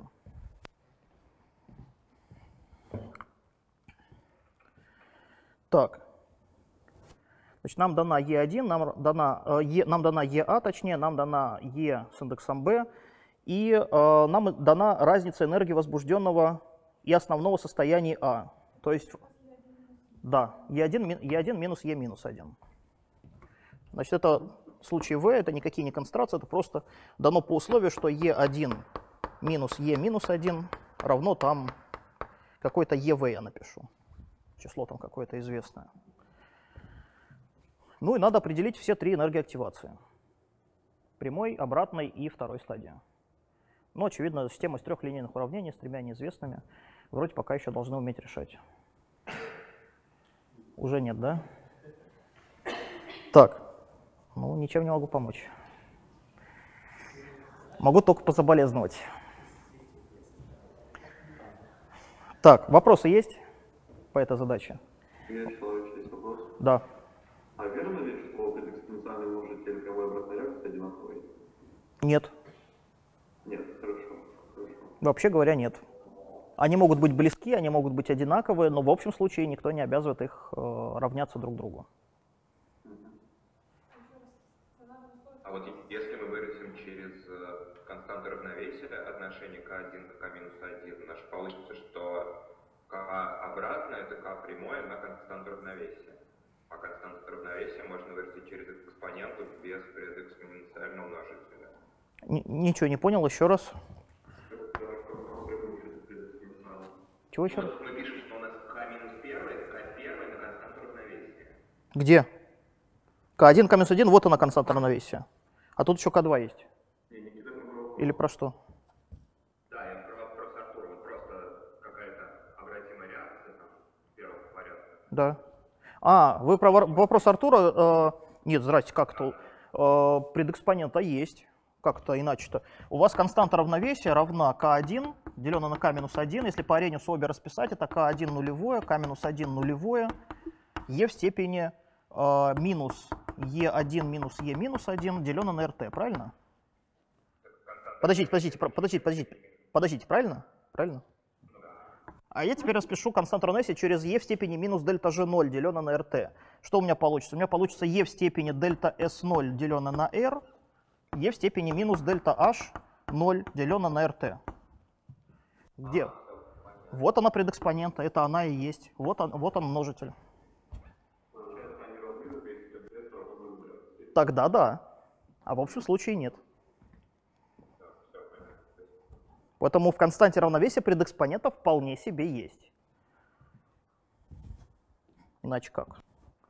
Так, значит, нам дана Е1, нам дана ЕА, точнее, нам дана Е с индексом Б, и нам дана разница энергии возбужденного и основного состояния А. То есть, да, Е1 минус Е-1. Значит, это в случае В, это никакие не концентрации, это просто дано по условию, что Е1 минус Е-1 равно там какой-то ЕВ я напишу. Число там какое-то известное. Ну и надо определить все три энергии активации. Прямой, обратной и второй стадии. Ну, очевидно, система из трех линейных уравнений с тремя неизвестными вроде пока еще должны уметь решать. Уже нет, да? Так, ну ничем не могу помочь. Могу только пособолезновать. Так, вопросы есть по этой задаче? Есть вопрос. Да. А верно ли, что предэкспоненциальный умножитель прямой обратной реакции одинаковый? Нет. Нет, хорошо. Вообще говоря, нет. Они могут быть близки, они могут быть одинаковые, но в общем случае никто не обязывает их равняться друг другу. А вот если мы выразим через константу равновесия отношение k1 к k-1, у нас получится, что k обратно это k прямое на константу равновесия. А константу равновесия можно выразить через экспоненту без предэкспоненциального множителя. Ничего не понял, еще раз. Чего еще раз? Мы пишем, что у нас k-1 это k1 на константу равновесия. Где? К1, К-1, вот она константа равновесия. А тут еще К2 есть. Из этого было Или про что? Да, я про вопрос Артура. Вот просто какая-то обратимая реакция там, первого порядка. Да. Вы про вопрос Артура? Нет, здрасте, как-то предэкспонента есть. Как-то иначе-то. У вас константа равновесия равна К1, деленная на К-1. Если по Аррheniusу обе расписать, это К1 нулевое, К-1 нулевое, Е в степени минус Е1 минус Е минус 1, деленное на РТ, правильно? Подождите, правильно? Правильно? А я теперь распишу константу равновесия через Е в степени минус дельта G0, деленное на РТ. Что у меня получится? У меня получится Е в степени дельта S0, деленное на R, Е в степени минус дельта H0, деленное на РТ. Где? Вот она предэкспонента, это она и есть. Вот он множитель. Тогда да. А в общем случае нет. Поэтому в константе равновесия предэкспонента вполне себе есть. Иначе как?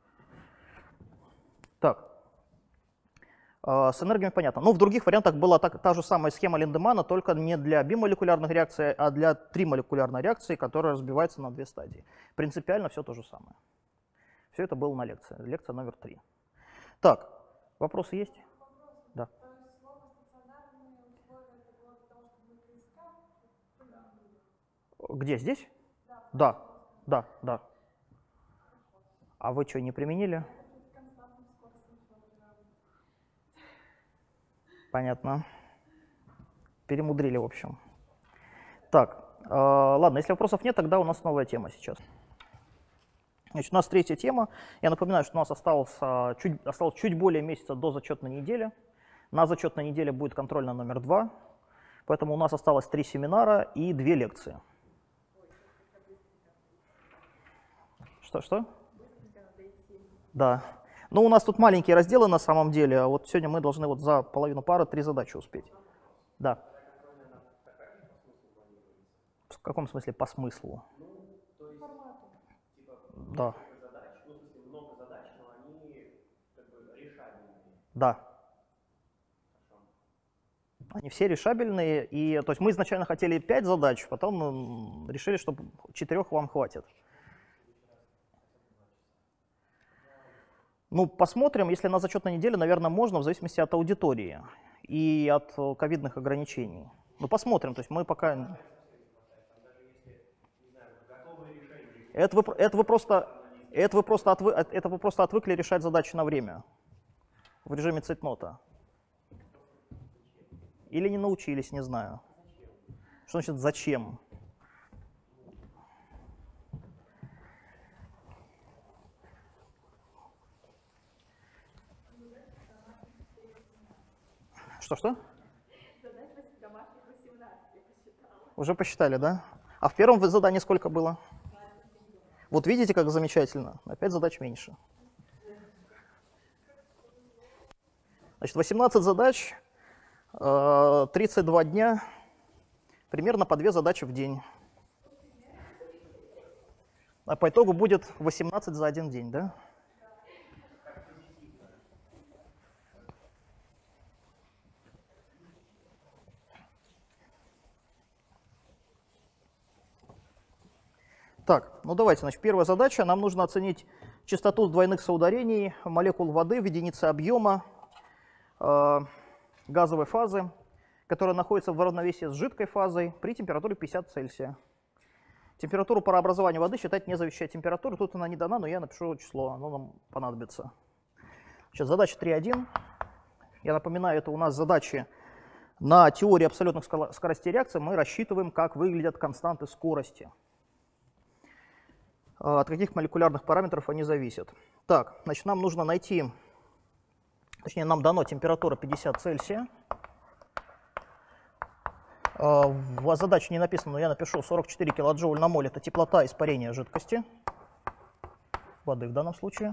Так. С энергиями понятно. Ну, в других вариантах была та же самая схема Линдемана, только не для бимолекулярных реакций, а для тримолекулярной реакции, которая разбивается на две стадии. Принципиально все то же самое. Все это было на лекции. Лекция номер 3. Так, вопросы есть? Да. Где? Здесь? Да. А вы что, не применили? Понятно. Перемудрили, в общем. Так, ладно, если вопросов нет, тогда у нас новая тема сейчас. Значит, у нас третья тема. Я напоминаю, что у нас осталось чуть более месяца до зачетной недели. На зачетной неделе будет контрольная номер 2. Поэтому у нас осталось 3 семинара и 2 лекции. Что? Да. Ну, у нас тут маленькие разделы на самом деле. Вот сегодня мы должны вот за половину пары 3 задачи успеть. Да. В каком смысле по смыслу? Да. Да. Они все решабельные. И, то есть мы изначально хотели 5 задач, потом решили, что 4 вам хватит. Ну, посмотрим, если на зачетной неделе, наверное, можно, в зависимости от аудитории и от ковидных ограничений. Ну, посмотрим, то есть мы пока... Это вы просто отвыкли решать задачи на время, в режиме цейтнота. Или не научились, не знаю. Что значит «зачем»? Что? Уже посчитали, да? А в первом задании сколько было? Вот видите, как замечательно. Опять задач меньше. Значит, 18 задач, 32 дня, примерно по 2 задачи в день. А по итогу будет 18 за один день, да? Так, ну давайте, значит, первая задача. Нам нужно оценить частоту двойных соударений молекул воды в единице объема газовой фазы, которая находится в равновесии с жидкой фазой при температуре 50 Цельсия. Температуру парообразования воды считать не зависящей от температуры. Тут она не дана, но я напишу число, оно нам понадобится. Сейчас задача 3.1. Я напоминаю, это у нас задачи на теории абсолютных скоростей реакции. Мы рассчитываем, как выглядят константы скорости. От каких молекулярных параметров они зависят. Так, значит, нам нужно найти, точнее, нам дано температура 50 Цельсия. В задаче не написано, но я напишу 44 килоджоуль на моль. Это теплота испарения жидкости, воды в данном случае.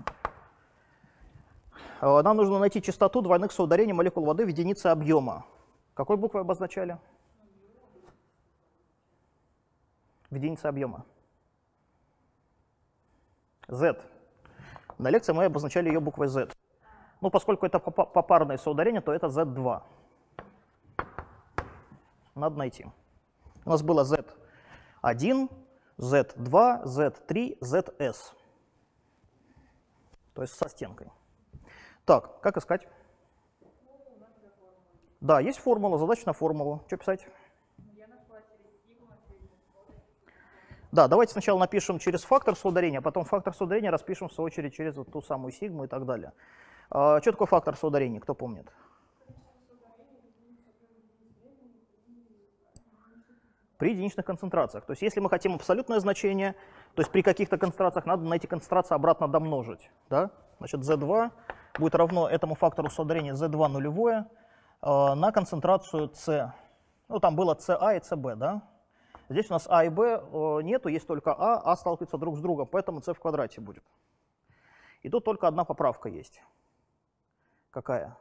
Нам нужно найти частоту двойных соударений молекул воды в единице объема. Какой буквой обозначали? В единице объема. Z. На лекции мы обозначали ее буквой Z. Ну, поскольку это попарное соударение, то это Z2. Надо найти. У нас было Z1, Z2, Z3, ZS. То есть со стенкой. Так, как искать? Да, есть формула, задача на формулу. Что писать? Да, давайте сначала напишем через фактор соударения, а потом фактор соударения распишем в свою очередь через вот ту самую сигму и так далее. Что такое фактор соударения, кто помнит? При единичных концентрациях. То есть если мы хотим абсолютное значение, то есть при каких-то концентрациях надо на эти концентрации обратно домножить. Да? Значит, Z2 будет равно этому фактору соударения Z2 нулевое на концентрацию C. Ну, там было CA и CB, да? Здесь у нас А и Б нету, есть только А сталкиваются друг с другом, поэтому C в квадрате будет. И тут только одна поправка есть. Какая?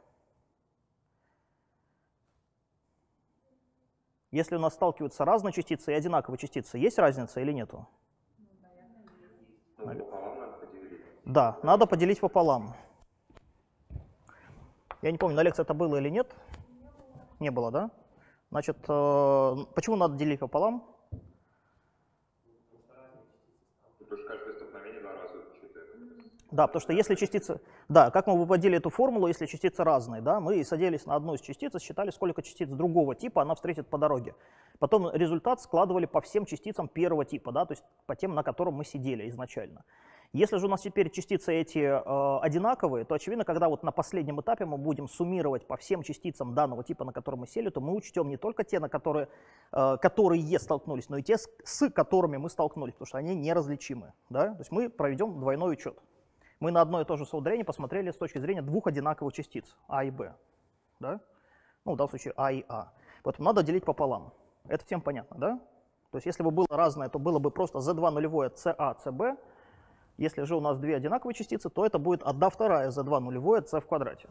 Если у нас сталкиваются разные частицы и одинаковые частицы, есть разница или нету? Да, надо поделить пополам. Я не помню, на лекции это было или нет. Не было, да? Значит, почему надо делить пополам? Потому что каждое столкновение два раза учитывается. Да, потому что если частицы... Да, как мы выводили эту формулу, если частицы разные, да, мы садились на одну из частиц и считали, сколько частиц другого типа она встретит по дороге. Потом результат складывали по всем частицам первого типа, да, то есть по тем, на котором мы сидели изначально. Если же у нас теперь частицы эти одинаковые, то очевидно, когда вот на последнем этапе мы будем суммировать по всем частицам данного типа, на котором мы сели, то мы учтем не только те, на которые столкнулись, но и те, с которыми мы столкнулись, потому что они неразличимы. Да? То есть мы проведем двойной учет. Мы на одно и то же соударение посмотрели с точки зрения двух одинаковых частиц, А и Б. Да? Ну, в данном случае А и А. Поэтому надо делить пополам. Это всем понятно, да? То есть если бы было разное, то было бы просто Z2 нулевое CA, CB. Если же у нас две одинаковые частицы, то это будет 1/2 Z2 нулевое C в квадрате.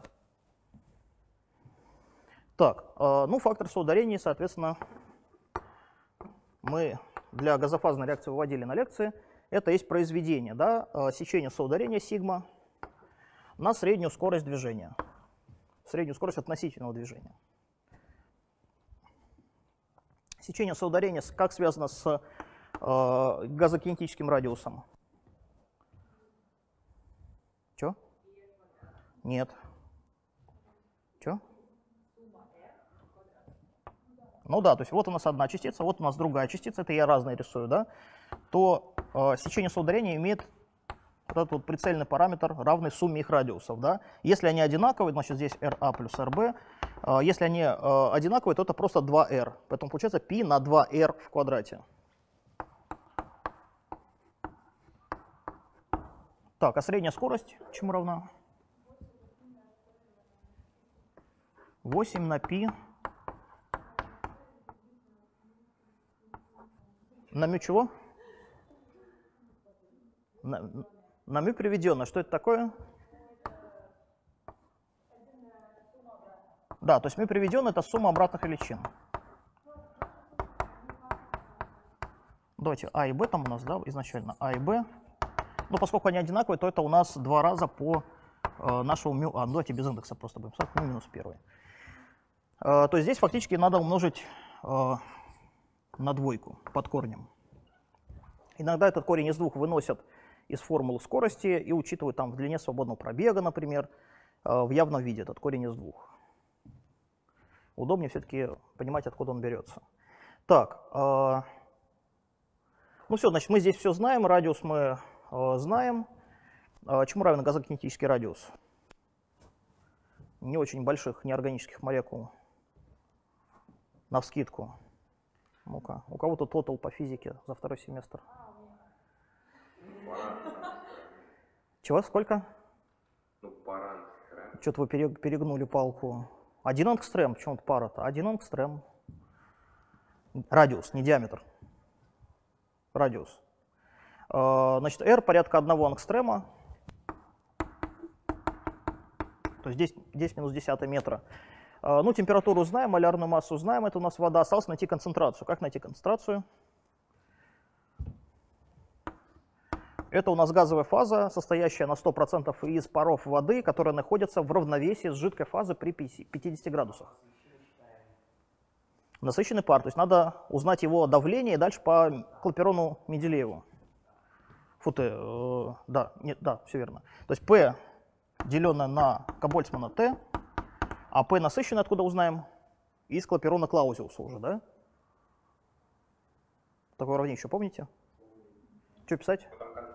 Так, ну фактор соударений, соответственно, мы для газофазной реакции выводили на лекции. Это есть произведение, да, сечение соударения сигма на среднюю скорость движения, среднюю скорость относительного движения. Сечение соударения как связано с газокинетическим радиусом? Чё? Нет. Чё? Ну да, то есть вот у нас одна частица, вот у нас другая частица, это я разные рисую, да, то сечение соударения имеет вот этот вот прицельный параметр, равный сумме их радиусов, да. Если они одинаковые, значит здесь RA плюс RB, если они одинаковые, то это просто 2R, поэтому получается π на 2R в квадрате. Так, а средняя скорость чему равна? 8 на π на μ чего? На μ приведено. Что это такое? Да, то есть μ приведено — это сумма обратных величин. Давайте А и Б там у нас, да, изначально А и Б. Но поскольку они одинаковые, то это у нас 2 раза по нашему μ. Давайте без индекса просто будем писать, минус 1. То есть здесь фактически надо умножить на двойку под корнем. Иногда этот корень из 2 выносят из формулы скорости и учитывают там в длине свободного пробега, например, в явном виде этот корень из 2. Удобнее все-таки понимать, откуда он берется. Так, ну все, значит, мы здесь все знаем, радиус мы знаем. Чему равен газокинетический радиус? Не очень больших неорганических молекул. Навскидку. Ну-ка, у кого тут тотал по физике за 2-й семестр? Чего, сколько? Ну, пара ангстрем. Что-то вы перегнули палку. 1 ангстрем, почему-то пара-то. 1 ангстрем. Радиус, не диаметр. Радиус. Значит, R порядка 1 ангстрема. То есть 10 минус 10 метра. Ну, температуру знаем, малярную массу знаем, это у нас вода. Осталось найти концентрацию. Как найти концентрацию? Это у нас газовая фаза, состоящая на 100% из паров воды, которая находится в равновесии с жидкой фазой при 50 градусах. Насыщенный пар, то есть надо узнать его давление и дальше по Клапейрону Менделееву. Да, все верно. То есть P деленное на К-Больцмана T, а P насыщенное откуда узнаем? Из Клапейрона Клаузиуса уже, да? Такое уравнение еще помните? Что писать?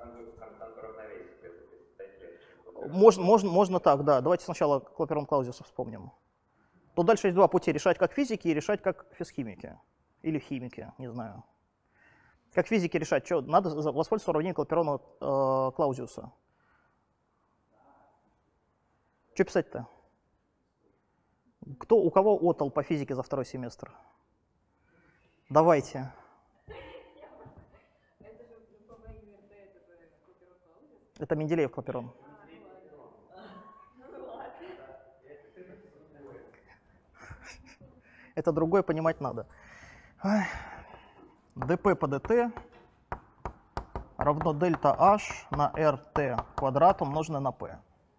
Можно так, да. Давайте сначала Клапейрон Клаузиуса вспомним. Тут дальше есть два пути: решать как физики и решать как физхимики. Или химики, не знаю. Как физики решать, что надо воспользоваться уравнением Клапейрона Клаузиуса. Что писать-то? У кого отал по физике за второй семестр? Давайте. Это Менделеев Клапейрон. Это другое понимать надо. dp по dt равно дельта h на rt квадрат умноженное на p.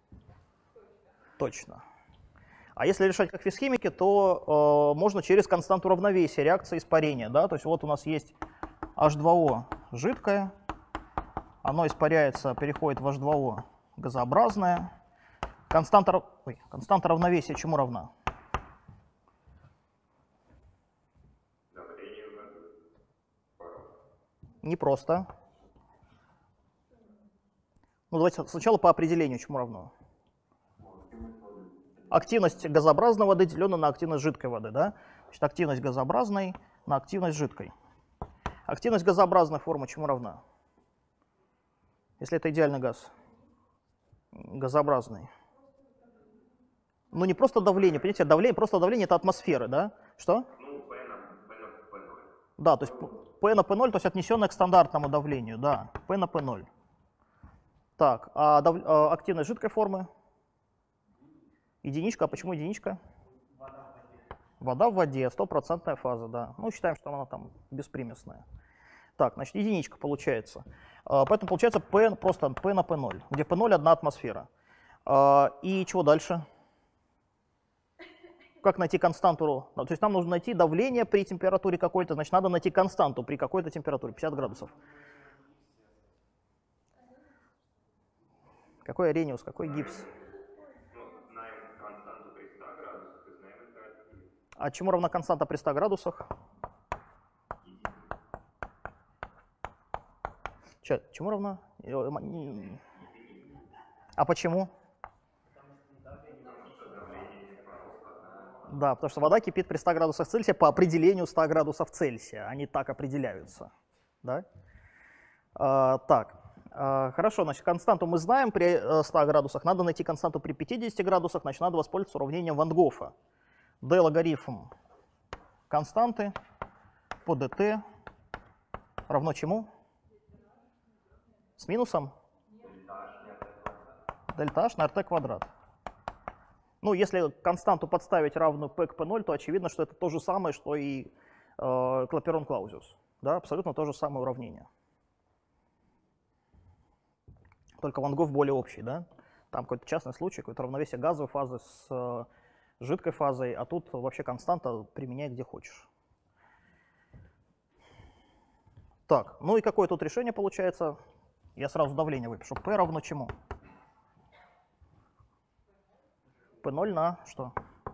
Точно. А если решать как физхимики, то можно через константу равновесия реакции испарения. Да? То есть вот у нас есть H2O жидкое, оно испаряется, переходит в H2O газообразное. Константа равновесия чему равна? Непросто. Ну, давайте сначала по определению чему равно. Активность газообразной воды делена на активность жидкой воды. Да? Значит, активность газообразной на активность жидкой. Активность газообразной формы чему равна? Если это идеальный газ. Газообразный. Ну, не просто давление, понимаете, давление, просто давление — это атмосферы, да? Что? Да, то есть P на P0, то есть отнесенное к стандартному давлению, да, P на P0. Так, а активность жидкой формы? Единичка, а почему единичка? Вода в воде, 100% фаза, да. Ну, считаем, что она там беспримесная. Так, значит, единичка получается. Поэтому получается P, просто P на P0, где P0 одна атмосфера. И чего дальше? Как найти константу? То есть нам нужно найти давление при температуре какой-то, значит, надо найти константу при какой-то температуре, 50 градусов. Какой Арениус, какой гипс? А чему равна константа при 100 градусах? Чему равна? А почему? Да, потому что вода кипит при 100 градусах Цельсия по определению 100 градусов Цельсия. Они так определяются. Да? Хорошо, значит, константу мы знаем при 100 градусах. Надо найти константу при 50 градусах, значит, надо воспользоваться уравнением Ван Гофа. D логарифм константы по dt равно чему? С минусом? Дельта h на rt квадрат. Ну, если константу подставить равную p к p0, то очевидно, что это то же самое, что и Клапейрон Клаузиус. Да, абсолютно то же самое уравнение. Только Ван Гоф более общий, да? Там какой-то частный случай, какое-то равновесие газовой фазы с жидкой фазой, а тут вообще константа применяй где хочешь. Так, ну и какое тут решение получается? Я сразу давление выпишу. P равно чему? P0 на что?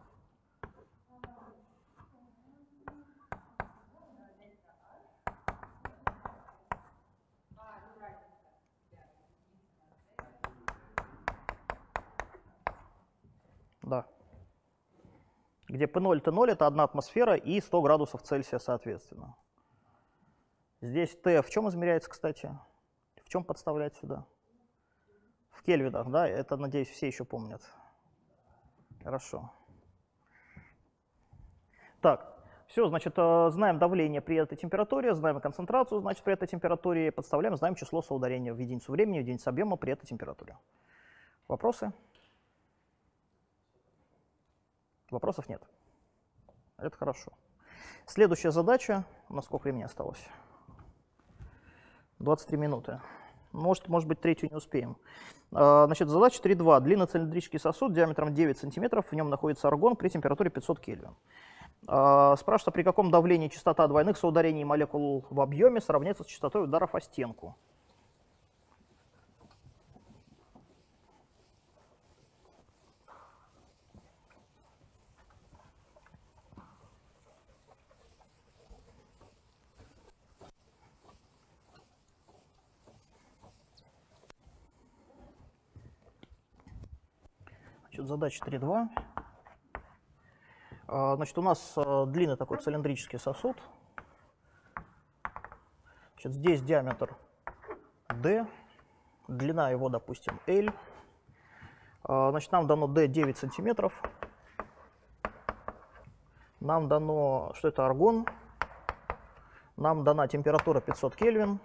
Да. Где P0, T0 это одна атмосфера и 100 градусов Цельсия соответственно. Здесь T в чем измеряется, кстати? В чем подставлять сюда? В кельвинах, да? Это, надеюсь, все еще помнят. Хорошо. Так, все, значит, знаем давление при этой температуре, знаем концентрацию, значит, при этой температуре, подставляем, знаем число соударения в единицу времени, в единицу объема при этой температуре. Вопросы? Вопросов нет. Это хорошо. Следующая задача. У нас сколько времени осталось? 23 минуты. Может быть, третью не успеем. Значит, задача 3.2. Длинный цилиндрический сосуд диаметром 9 см, в нем находится аргон при температуре 500 Кельвин. Спрашивается, при каком давлении частота двойных соударений молекул в объеме сравняется с частотой ударов о стенку. Задача 3.2. Значит, у нас длинный такой цилиндрический сосуд. Значит, здесь диаметр D, длина его, допустим, L. Значит, нам дано D 9 сантиметров. Нам дано, что это аргон. Нам дана температура 500 Кельвин.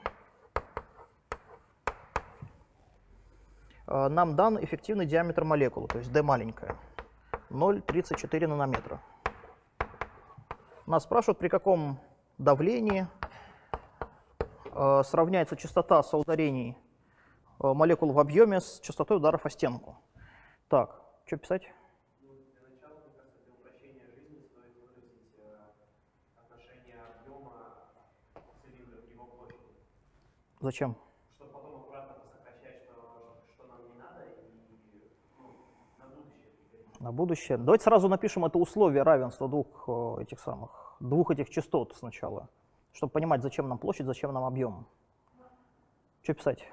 Нам дан эффективный диаметр молекулы, то есть D маленькая, 0,34 нанометра. Нас спрашивают, при каком давлении сравняется частота соударений молекул в объеме с частотой ударов о стенку. Так, что писать? Для начала, мне кажется, для упрощения жизни стоит выразить отношение объема цилиндра к его площади. Зачем? Чтобы потом аккуратно посокращать, что нам не надо, и на будущее. На будущее. Давайте сразу напишем это условие равенства двух этих частот сначала, чтобы понимать, зачем нам площадь, зачем нам объем. Что писать?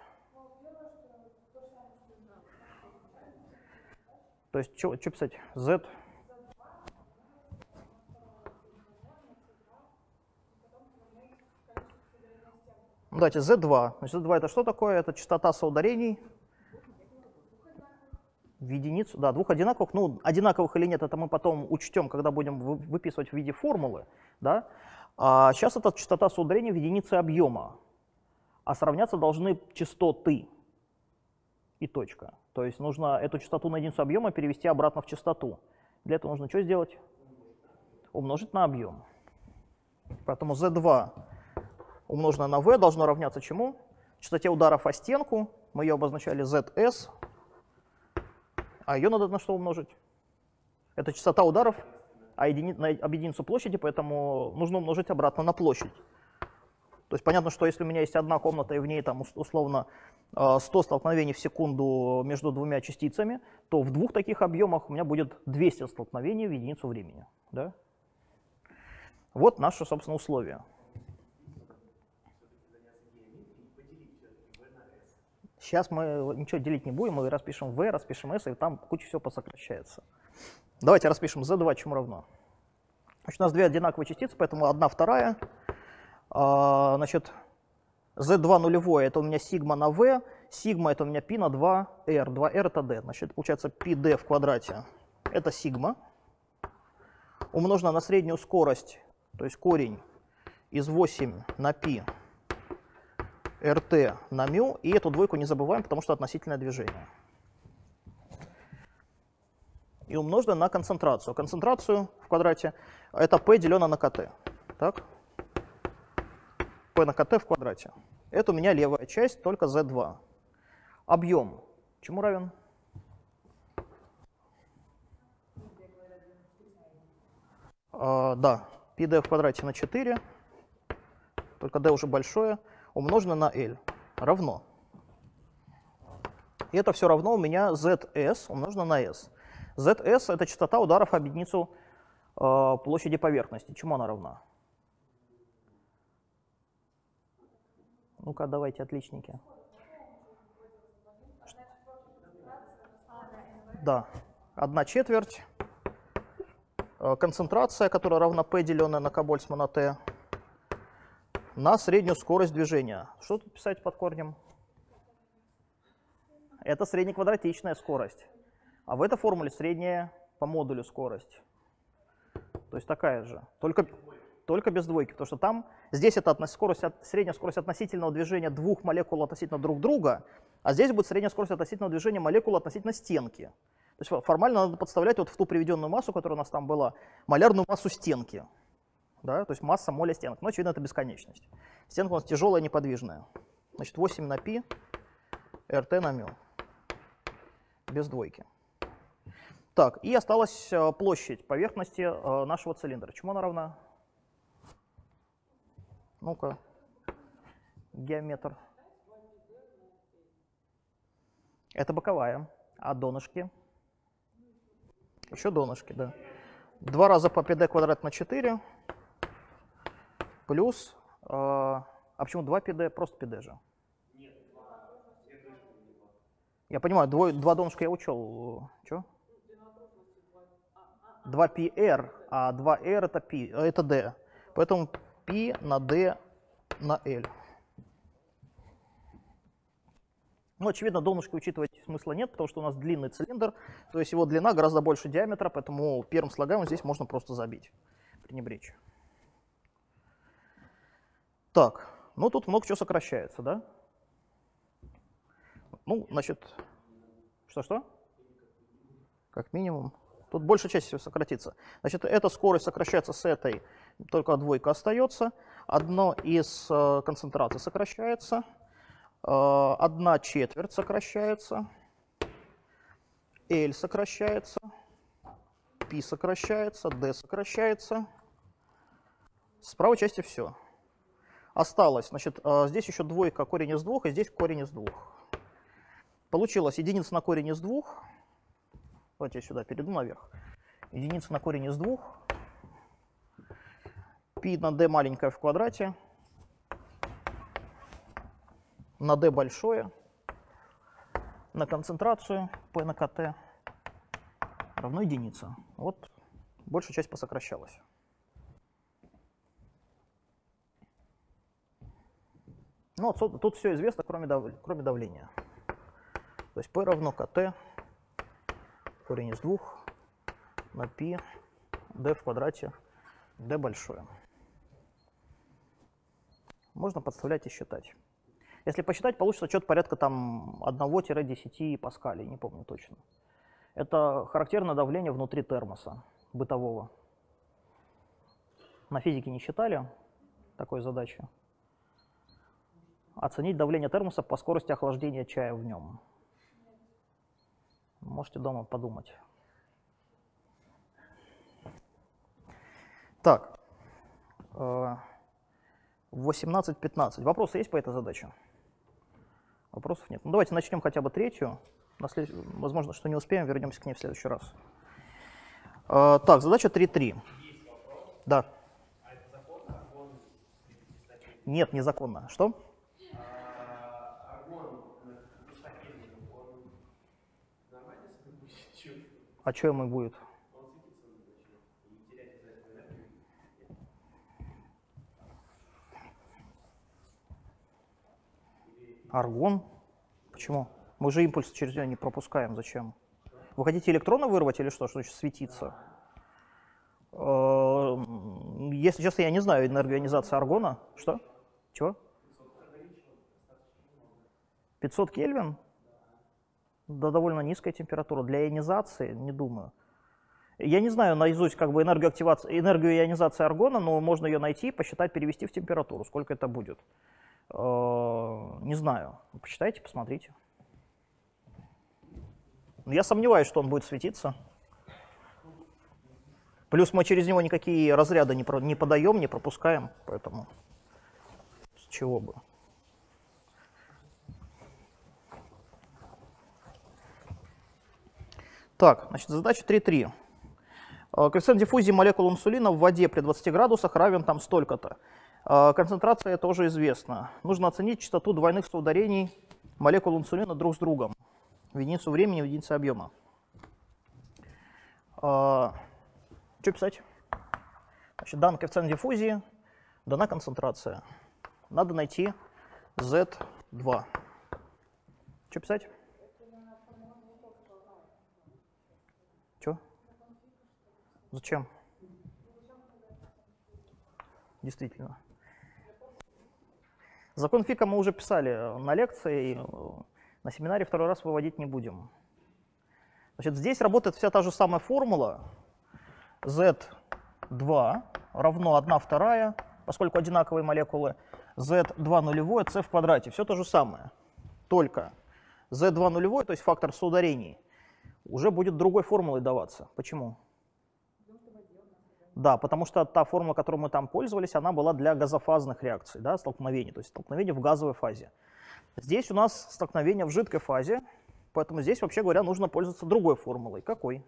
То есть, что писать? Z. Давайте Z2. Значит, Z2 это что такое? Это частота соударений в единицу. Да, двух одинаковых. Ну, одинаковых или нет, это мы потом учтем, когда будем выписывать в виде формулы. Да? А сейчас это частота соударений в единице объема. А сравняться должны частоты. И точка. То есть нужно эту частоту на единицу объема перевести обратно в частоту. Для этого нужно что сделать? Умножить на объем. Поэтому Z2 умноженное на V должно равняться чему? Частоте ударов о стенку. Мы ее обозначали ZS. А ее надо на что умножить? Это частота ударов об единицу площади, поэтому нужно умножить обратно на площадь. То есть понятно, что если у меня есть одна комната и в ней там условно 100 столкновений в секунду между двумя частицами, то в двух таких объемах у меня будет 200 столкновений в единицу времени. Да? Вот наше, собственно, условие. Сейчас мы ничего делить не будем, мы распишем V, распишем S, и там куча всего посокращается. Давайте распишем Z2, чему равно. Значит, у нас две одинаковые частицы, поэтому одна вторая. Значит, Z2 нулевое это у меня сигма на V, сигма это у меня π на 2R, 2R это D. Значит, получается πd в квадрате это сигма, умножено на среднюю скорость, то есть корень из 8 на π RT на μ, и эту двойку не забываем, потому что относительное движение. И умножено на концентрацию. Концентрацию в квадрате это P делено на КТ. Так? P на КТ в квадрате. Это у меня левая часть, только Z2. Объем чему равен? Да, πd в квадрате на 4, только d уже большое, умножено на L, равно. И это все равно у меня ZS умножено на S. ZS это частота ударов об единицу площади поверхности. Чему она равна? Ну-ка, давайте, отличники. Да, 1/4. Концентрация, которая равна P, деленная на К Больцмана Т, на среднюю скорость движения. Что тут писать под корнем? Это среднеквадратичная скорость. А в этой формуле средняя по модулю скорость. То есть такая же, только без двойки. Потому что там, здесь это средняя скорость относительного движения двух молекул относительно друг друга, а здесь будет средняя скорость относительного движения молекул относительно стенки. То есть формально надо подставлять вот в ту приведенную массу, которая у нас там была, малярную массу стенки. Да? То есть масса моля стенок. Но, очевидно, это бесконечность. Стенка у нас тяжелая, неподвижная. Значит, 8 на π РТ на μ. Без двойки. Так, и осталась площадь поверхности нашего цилиндра. Чему она равна? Ну-ка, геометр. Это боковая. А донышки? Еще донышки, да. 2 раза по πd квадрат на 4 плюс... А почему 2 πd? Просто πd же. Я понимаю, 2 донышка я учел. Че? 2πr, а 2r это π, это d. Поэтому π на d на l. Ну, очевидно, донышки учитывать смысла нет, потому что у нас длинный цилиндр, то есть его длина гораздо больше диаметра, поэтому первым слагаемым здесь можно просто забить, пренебречь. Так, ну тут много чего сокращается, да? Ну, значит, что-что? Как минимум. Тут большая часть всего сократится. Значит, эта скорость сокращается с этой, только двойка остается. Одно из концентраций сокращается. 1/4 сокращается. L сокращается. Π сокращается. D сокращается. С правой части все. Осталось, значит, здесь еще двойка, корень из 2, и здесь корень из 2. Получилось единица на корень из 2. Давайте я сюда перейду наверх. Единица на корень из 2. Π на d маленькое в квадрате. На d большое. На концентрацию P на kt равно единица. Вот большая часть посокращалась. Ну, тут все известно, кроме давления. То есть P равно kt, корень из 2 на π, d в квадрате, d большое. Можно подставлять и считать. Если посчитать, получится что-то порядка там 1-10 паскалей, не помню точно. Это характерное давление внутри термоса бытового. На физике не считали такой задачи. Оценить давление термоса по скорости охлаждения чая в нем. Можете дома подумать. Так, 18-15. Вопросы есть по этой задаче? Вопросов нет. Ну, давайте начнем хотя бы третью. Возможно, что не успеем, вернемся к ней в следующий раз. Так, задача 3.3. Да. А это законно? Аргон Нет, незаконно. Что? Аргон стабильный, он нормально себя будет чувствовать? А что ему будет? Он светится начнет и терять из-за этого энергию. Аргон? Почему? Мы же импульс через него не пропускаем. Зачем? Вы хотите электроны вырвать или что? Что значит светиться? Если честно, я не знаю энергоионизации аргона. Что? Чего? 500 Кельвин? Да, довольно низкая температура. Для ионизации не думаю. Я не знаю наизусть как бы энергоионизации аргона, но можно ее найти, посчитать, перевести в температуру. Сколько это будет? Не знаю. Почитайте, посмотрите. Я сомневаюсь, что он будет светиться. Плюс мы через него никакие разряды не подаем, не пропускаем, поэтому с чего бы. Так, значит, задача 3.3. Коэффициент диффузии молекул инсулина в воде при 20 градусах равен там столько-то. Концентрация тоже известна. Нужно оценить частоту двойных соударений молекул инсулина друг с другом в единицу времени, в единицу объема. Что писать? Значит, дан коэффициент диффузии, дана концентрация. Надо найти Z2. Что писать? Что? Зачем? Действительно. Закон Фика мы уже писали на лекции, на семинаре второй раз выводить не будем. Значит, здесь работает вся та же самая формула. Z2 равно 1/2, поскольку одинаковые молекулы, Z2 нулевое, C в квадрате. Все то же самое. Только Z2 нулевой, то есть фактор соударений, уже будет другой формулой даваться. Почему? Да, потому что та формула, которой мы там пользовались, она была для газофазных реакций, да, столкновений, то есть столкновения в газовой фазе. Здесь у нас столкновение в жидкой фазе, поэтому здесь, вообще говоря, нужно пользоваться другой формулой. Какой?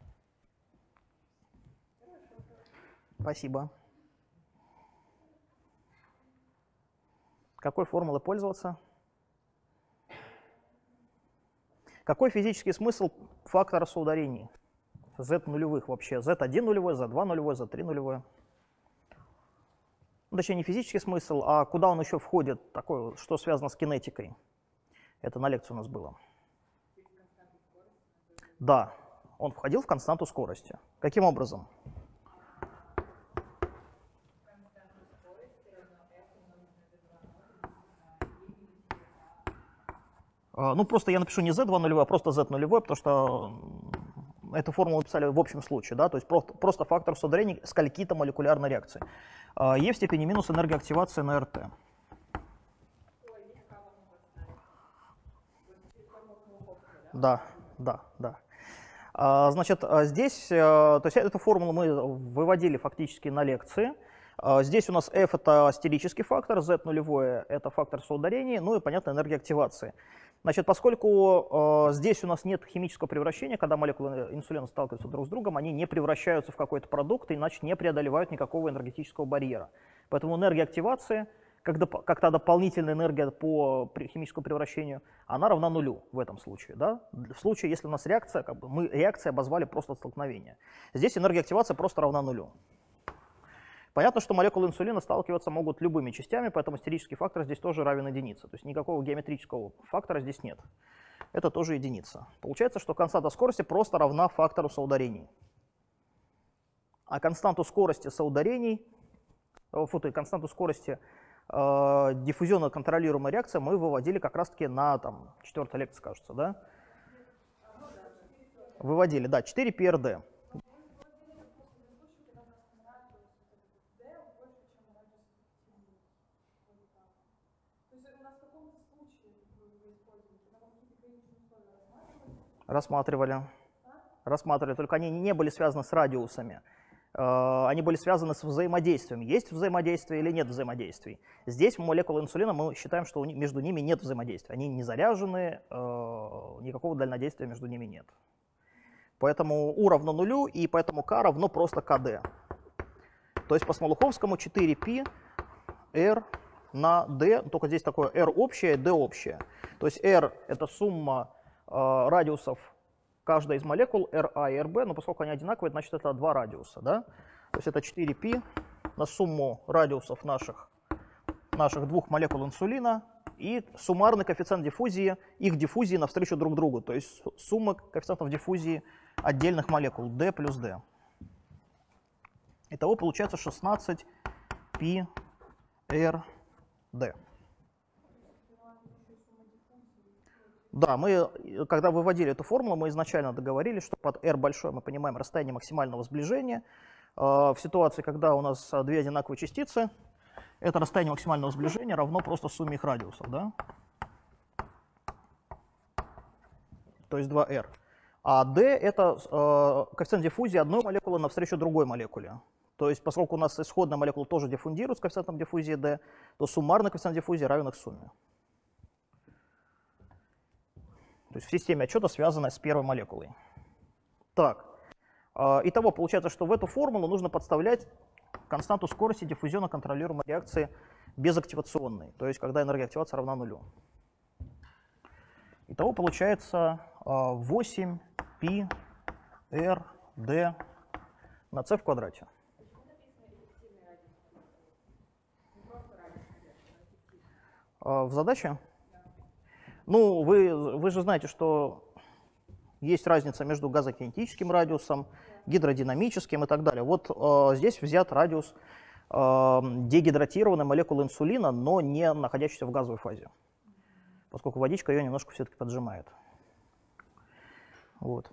Спасибо. Какой формулой пользоваться? Какой физический смысл фактора соударений? Z нулевых вообще. Z1 нулевой, Z2 нулевой, Z3 нулевой. Ну, точнее, не физический смысл, а куда он еще входит, такое, что связано с кинетикой. Это на лекции у нас было. Да, он входил в константу скорости. Каким образом? Ну, просто я напишу не Z2 нулевой, а просто Z нулевой, потому что эту формулу писали в общем случае, да, то есть просто фактор соударений скольки-то молекулярной реакции. Е в степени минус энергоактивации на РТ. Да. Значит, здесь, то есть эту формулу мы выводили фактически на лекции. Здесь у нас F это стерический фактор, Z нулевое это фактор соударений, ну и, понятно, энергоактивации. Значит, поскольку здесь у нас нет химического превращения, когда молекулы инсулина сталкиваются друг с другом, они не превращаются в какой-то продукт, иначе не преодолевают никакого энергетического барьера. Поэтому энергоактивация, как та дополнительная энергия по химическому превращению, она равна нулю в этом случае. Да? В случае, если у нас реакция, мы реакцией обозвали просто столкновение. Здесь энергоактивация просто равна нулю. Понятно, что молекулы инсулина сталкиваться могут любыми частями, поэтому стерический фактор здесь тоже равен единице. То есть никакого геометрического фактора здесь нет. Это тоже единица. Получается, что константа скорости просто равна фактору соударений. А константу скорости соударений, константу скорости диффузионно контролируемой реакции мы выводили как раз-таки на 4-й лекции, кажется, да? Выводили, да, 4 ПРД. Рассматривали, только они не были связаны с радиусами. Они были связаны с взаимодействием. Есть взаимодействие или нет взаимодействий. Здесь молекулы инсулина мы считаем, что между ними нет взаимодействия. Они не заряжены, никакого дальнодействия между ними нет. Поэтому U равно нулю, и поэтому K равно просто КД. То есть по Смолуховскому 4π R на D, только здесь такое R общее, D общее. То есть R это сумма радиусов каждой из молекул RA и RB, но поскольку они одинаковые, значит это 2 радиуса. Да? То есть это 4π на сумму радиусов наших 2 молекул инсулина и суммарный коэффициент диффузии, их диффузии навстречу друг другу. То есть сумма коэффициентов диффузии отдельных молекул D плюс D. Итого получается 16π RD. Да, мы, когда выводили эту формулу, мы изначально договорились, что под R большое мы понимаем расстояние максимального сближения. В ситуации, когда у нас 2 одинаковые частицы, это расстояние максимального сближения равно просто сумме их радиусов, да? То есть 2R. А D это коэффициент диффузии одной молекулы навстречу другой молекуле. То есть поскольку у нас исходная молекула тоже диффундирует с коэффициентом диффузии D, то суммарный коэффициент диффузии равен их сумме. То есть в системе отчета, связанная с первой молекулой. Так, итого получается, что в эту формулу нужно подставлять константу скорости диффузионно контролируемой реакции безактивационной, то есть когда энергоактивация равна нулю. Итого получается 8π RD на c в квадрате. В задаче? Ну, вы же знаете, что есть разница между газокинетическим радиусом, гидродинамическим и так далее. Вот здесь взят радиус дегидратированной молекулы инсулина, но не находящейся в газовой фазе, поскольку водичка ее немножко все-таки поджимает. Вот.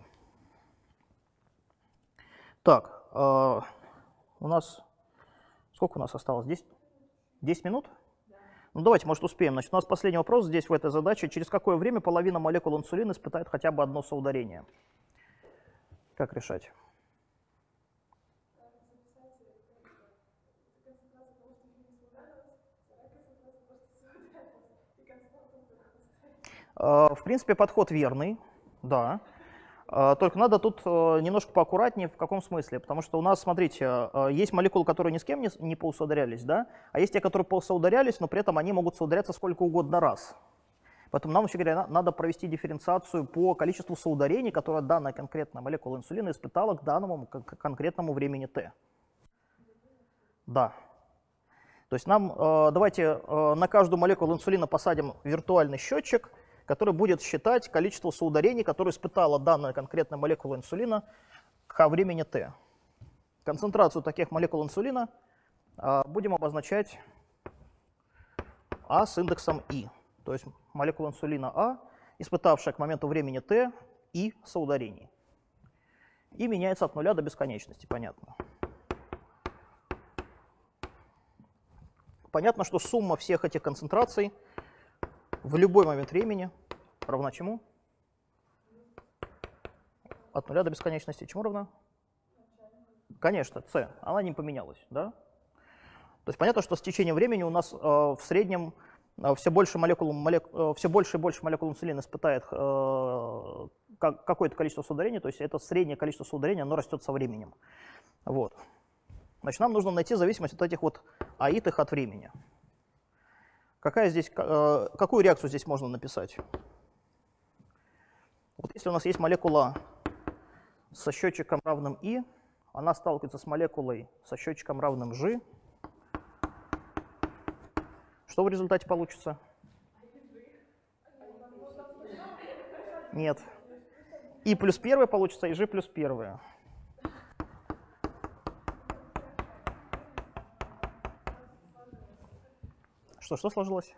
Так, у нас, сколько у нас осталось? 10 минут? Ну давайте, может, успеем. Значит, у нас последний вопрос здесь в этой задаче. Через какое время половина молекул инсулина испытает хотя бы одно соударение? Как решать? В принципе, подход верный, да. Только надо тут немножко поаккуратнее, в каком смысле, потому что у нас, смотрите, есть молекулы, которые ни с кем не поусоударялись, да, а есть те, которые поусоударялись, но при этом они могут соударяться сколько угодно раз. Поэтому нам, вообще говоря, надо провести дифференциацию по количеству соударений, которое данная конкретная молекула инсулина испытала к данному конкретному времени t. Да. То есть нам, давайте на каждую молекулу инсулина посадим виртуальный счетчик, который будет считать количество соударений, которые испытала данная конкретная молекула инсулина ко времени t. Концентрацию таких молекул инсулина будем обозначать А с индексом I. То есть молекула инсулина А, испытавшая к моменту времени t I соударений. И меняется от нуля до бесконечности, понятно. Понятно, что сумма всех этих концентраций в любой момент времени равна чему? От нуля до бесконечности. Чему равна? Конечно, c. Она не поменялась, да? То есть понятно, что с течением времени у нас в среднем все больше и больше молекул инсулина испытает какое-то количество соударений, то есть это среднее количество соударений, оно растет со временем. Вот. Значит, нам нужно найти зависимость от этих вот аитых от времени. Какую реакцию здесь можно написать? Вот если у нас есть молекула со счетчиком равным I, она сталкивается с молекулой со счетчиком равным G, что в результате получится? Нет. I плюс первое получится, и G плюс первое. Что сложилось?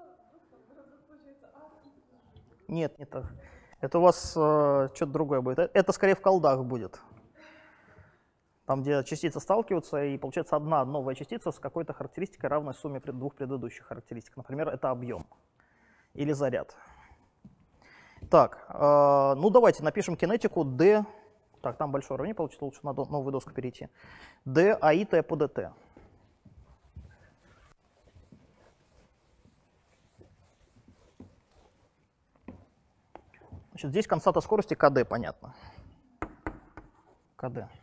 Нет, не так. Это у вас что-то другое будет. Это скорее в колдах будет. Там, где частицы сталкиваются, и получается одна новая частица с какой-то характеристикой, равной сумме двух предыдущих характеристик. Например, это объем или заряд. Так, ну давайте напишем кинетику D. Так, там большое уравнение получится, лучше на новую доску перейти. D АИТ по dt. Значит, здесь константа скорости КД, понятно. КД.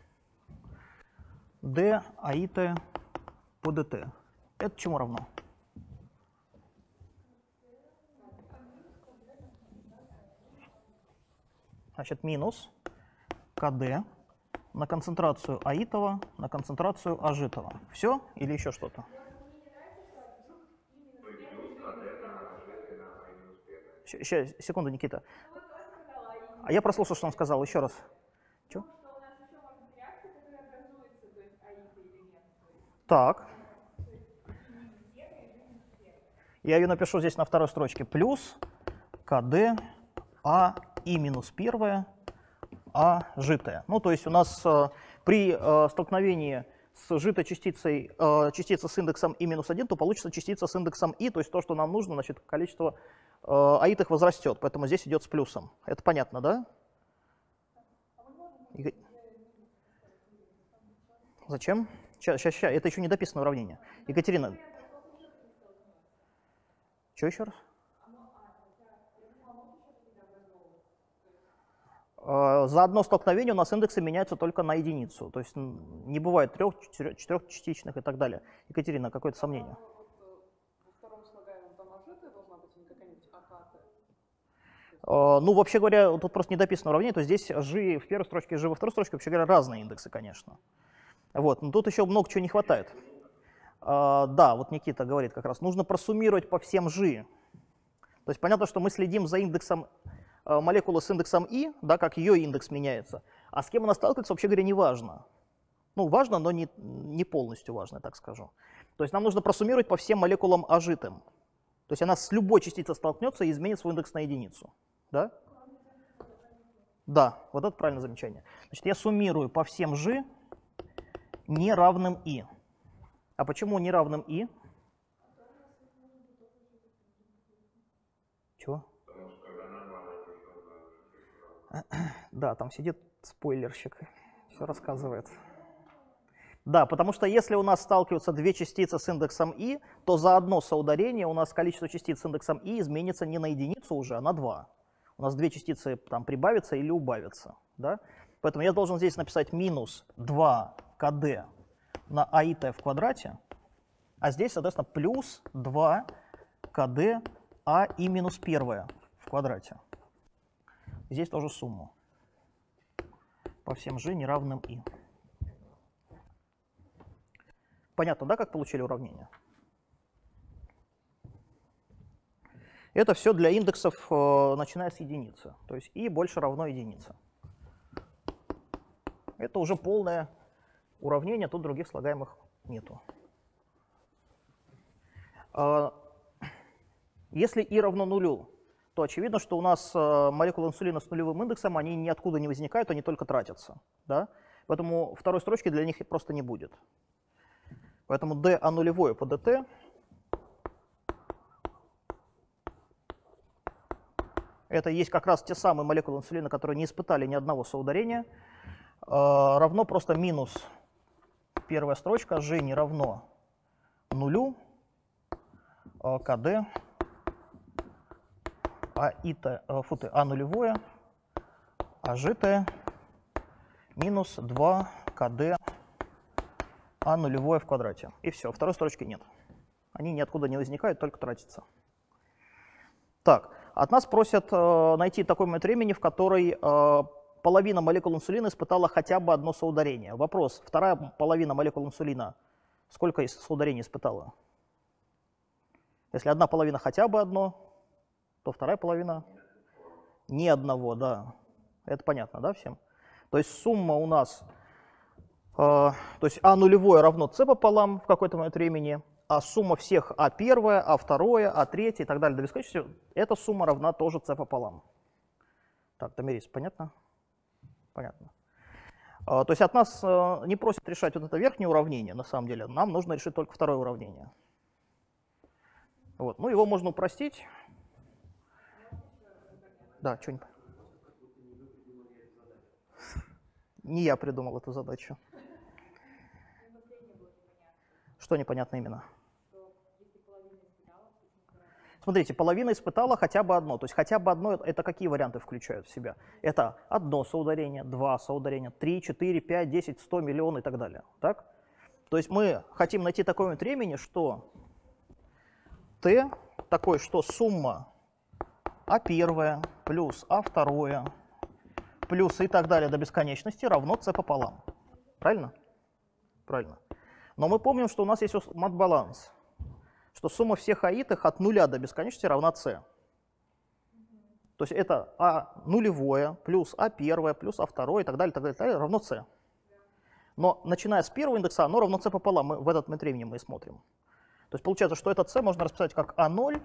D АИТ по dt. Это чему равно? Значит, минус КД на концентрацию аитова на концентрацию ажитова. Все или еще что-то? Сейчас, секунду, Никита. А я прослушал, что он сказал. Еще раз. Че? Так. Я ее напишу здесь на второй строчке. Плюс КД А И минус первое А житое. Ну, то есть у нас при столкновении с житой частицей, частица с индексом И минус 1, то получится частица с индексом И, то есть то, что нам нужно, значит, количество аитых возрастет, поэтому здесь идет с плюсом. Это понятно, да? Зачем? Сейчас, это еще не дописанное уравнение. Екатерина. Что еще раз? За одно столкновение у нас индексы меняются только на единицу. То есть не бывает 3, 4 частичных и так далее. Екатерина, какое-то сомнение? Ну, вообще говоря, тут просто недописано уравнение, то здесь G в первой строчке и G во второй строчке, вообще говоря, разные индексы, конечно. Вот, но тут еще много чего не хватает. Да, вот Никита говорит как раз, нужно просуммировать по всем G. То есть понятно, что мы следим за индексом молекулы с индексом I, да, как ее индекс меняется, а с кем она сталкивается, вообще говоря, не важно. Ну, важно, но не полностью важно, я так скажу. То есть нам нужно просуммировать по всем молекулам ажитым. То есть она с любой частицей столкнется и изменит свой индекс на единицу. Да? Да, вот это правильное замечание. Значит, я суммирую по всем G неравным I. А почему неравным I? Да, там сидит спойлерщик, все рассказывает. Да, потому что если у нас сталкиваются две частицы с индексом i, то за одно соударение у нас количество частиц с индексом i изменится не на единицу уже, а на 2. У нас две частицы там прибавятся или убавятся. Да? Поэтому я должен здесь написать минус 2 kd на ait в квадрате, а здесь, соответственно, плюс 2 kd ai минус 1 в квадрате. Здесь тоже сумму по всем g неравным i. Понятно, да, как получили уравнение? Это все для индексов, начиная с единицы. То есть i больше равно единице. Это уже полное уравнение, тут других слагаемых нету. Если i равно нулю, то очевидно, что у нас молекулы инсулина с нулевым индексом, они ниоткуда не возникают, они только тратятся. Да? Поэтому второй строчки для них просто не будет. Поэтому dA нулевое по dt это есть как раз те самые молекулы инсулина, которые не испытали ни одного соударения, равно просто минус первая строчка g не равно нулю, kd а нулевое, а gt минус 2 kd а нулевое в квадрате. И все, второй строчки нет. Они ниоткуда не возникают, только тратятся. Так, от нас просят найти такой момент времени, в который половина молекул инсулина испытала хотя бы одно соударение. Вопрос, вторая половина молекул инсулина сколько соударений испытала? Если одна половина хотя бы одно, то вторая половина ни одного, да. Это понятно, да, всем? То есть сумма у нас... То есть а нулевое равно c пополам в какой-то момент времени, а сумма всех а первое, а второе, а третье и так далее до бесконечности, эта сумма равна тоже c пополам. Так, Томирис, понятно? Понятно. То есть от нас не просят решать вот это верхнее уравнение, на самом деле, нам нужно решить только второе уравнение. Вот. Ну, его можно упростить. Да, что-нибудь. Не я придумал эту задачу. Что непонятно именно? Смотрите, половина испытала хотя бы одно. То есть хотя бы одно, это какие варианты включают в себя? Это одно соударение, два соударения, 3, 4, 5, 10, 100, миллион и так далее. Так? То есть мы хотим найти такой момент времени, что t такой, что сумма а1 плюс а2 плюс и так далее до бесконечности равно c пополам. Правильно? Правильно. Но мы помним, что у нас есть мат-баланс, что сумма всех аитых от нуля до бесконечности равна c. То есть это а нулевое плюс а1 плюс а2 и так далее равно c. Но начиная с первого индекса оно равно c пополам. Мы в этот момент времени мы смотрим. То есть получается, что это c можно расписать как а0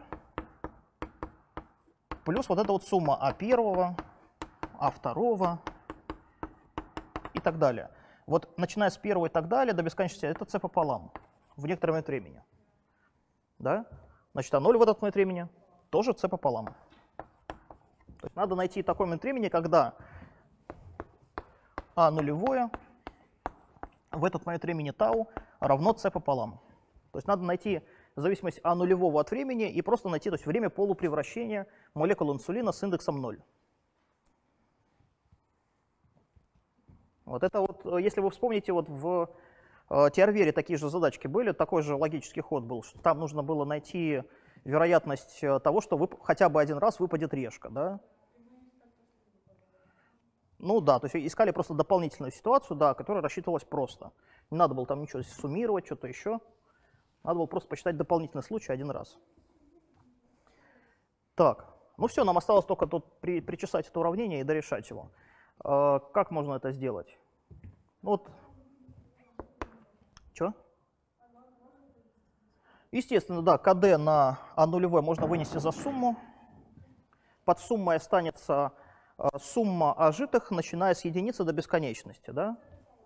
плюс вот эта вот сумма а1, а2 и так далее. Вот начиная с первого и так далее до бесконечности это c пополам в некоторый момент времени. Да? Значит, а0 в этот момент времени тоже c пополам. То есть надо найти такой момент времени, когда а нулевое в этот момент времени тау равно c пополам. То есть надо найти зависимость а нулевого от времени и просто найти, то есть время полупревращения молекул инсулина с индексом 0. Вот это вот, если вы вспомните, вот в Тиарвере такие же задачки были, такой же логический ход был, что там нужно было найти вероятность того, что хотя бы один раз выпадет решка, да? Ну да, то есть искали просто дополнительную ситуацию, да, которая рассчитывалась просто. Не надо было там ничего суммировать, что-то еще. Надо было просто посчитать дополнительный случай один раз. Так, ну все, нам осталось только тут причесать это уравнение и дорешать его. Как можно это сделать? Вот. Что? Естественно, да, КД на А нулевое можно вынести за сумму. Под суммой останется сумма ожитых, начиная с единицы до бесконечности. Да?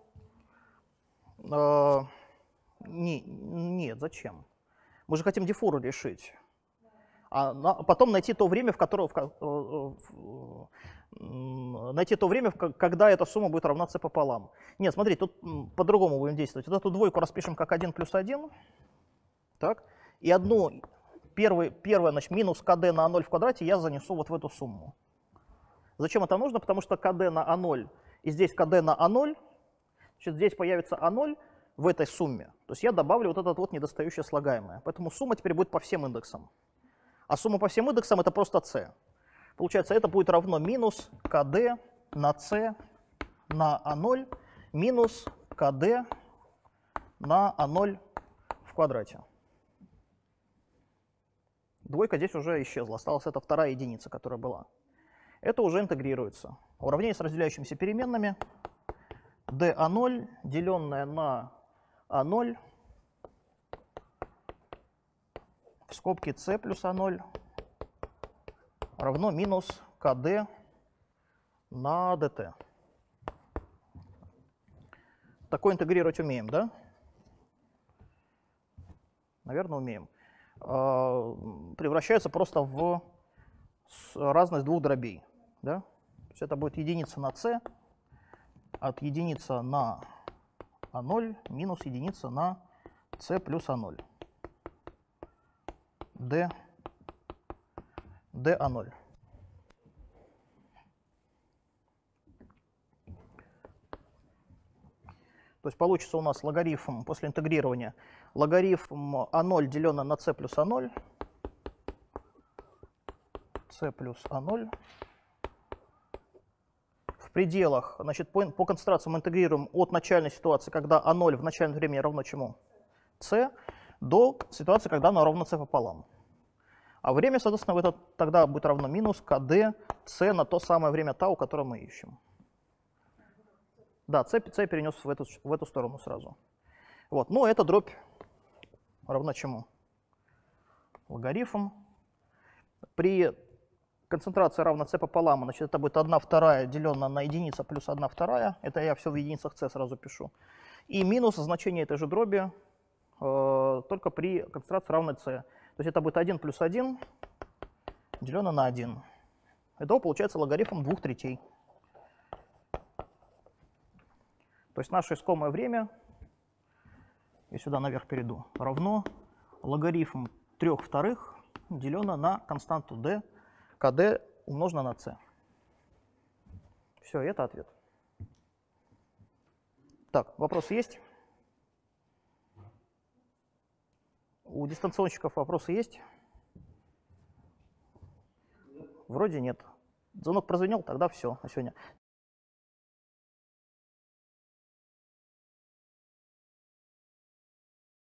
Нет, зачем? Мы же хотим дифуру решить. А потом найти то время, в которое... найти то время, когда эта сумма будет равна c пополам. Нет, смотри, тут по-другому будем действовать. Вот эту двойку распишем как 1 плюс 1. Так, и первое, значит, минус kd на А0 в квадрате я занесу вот в эту сумму. Зачем это нужно? Потому что kd на А0 и здесь kd на А0, значит, здесь появится А0 в этой сумме. То есть я добавлю вот это вот недостающее слагаемое. Поэтому сумма теперь будет по всем индексам. А сумма по всем индексам это просто c. Получается, это будет равно минус kd на c на А0 минус kd на А0 в квадрате. Двойка здесь уже исчезла, осталась эта вторая единица, которая была. Это уже интегрируется. Уравнение с разделяющимися переменными dA0, деленное на А0, в скобке c плюс А0, равно минус kd на dt. Такое интегрировать умеем, да? Наверное, умеем. Превращается просто в разность двух дробей. Да? То есть это будет единица на c от единицы на А0 минус единица на c плюс А0. dA0. То есть получится у нас логарифм после интегрирования. Логарифм А0 деленное на c плюс А0. c плюс А0. В пределах, значит, по концентрации мы интегрируем от начальной ситуации, когда А0 в начальном времени равно чему? c, до ситуации, когда оно равно c пополам. А время, соответственно, это тогда будет равно минус kd c на то самое время тау, которое мы ищем. Да, c перенес в эту сторону сразу. Вот. Ну, эта дробь равна чему? Логарифм. При концентрации равна c пополам, значит, это будет 1/2 деленная на единица плюс 1/2. Это я все в единицах c сразу пишу. И минус значение этой же дроби только при концентрации равной c. То есть это будет 1 плюс 1 деленное на 1. Итого получается логарифм 2/3. То есть наше искомое время, я сюда наверх перейду, равно логарифм 3/2 деленное на константу d, kd умножено на c. Все, это ответ. Так, вопросы есть? У дистанционщиков вопросы есть? Вроде нет. Звонок прозвенел, тогда все на сегодня.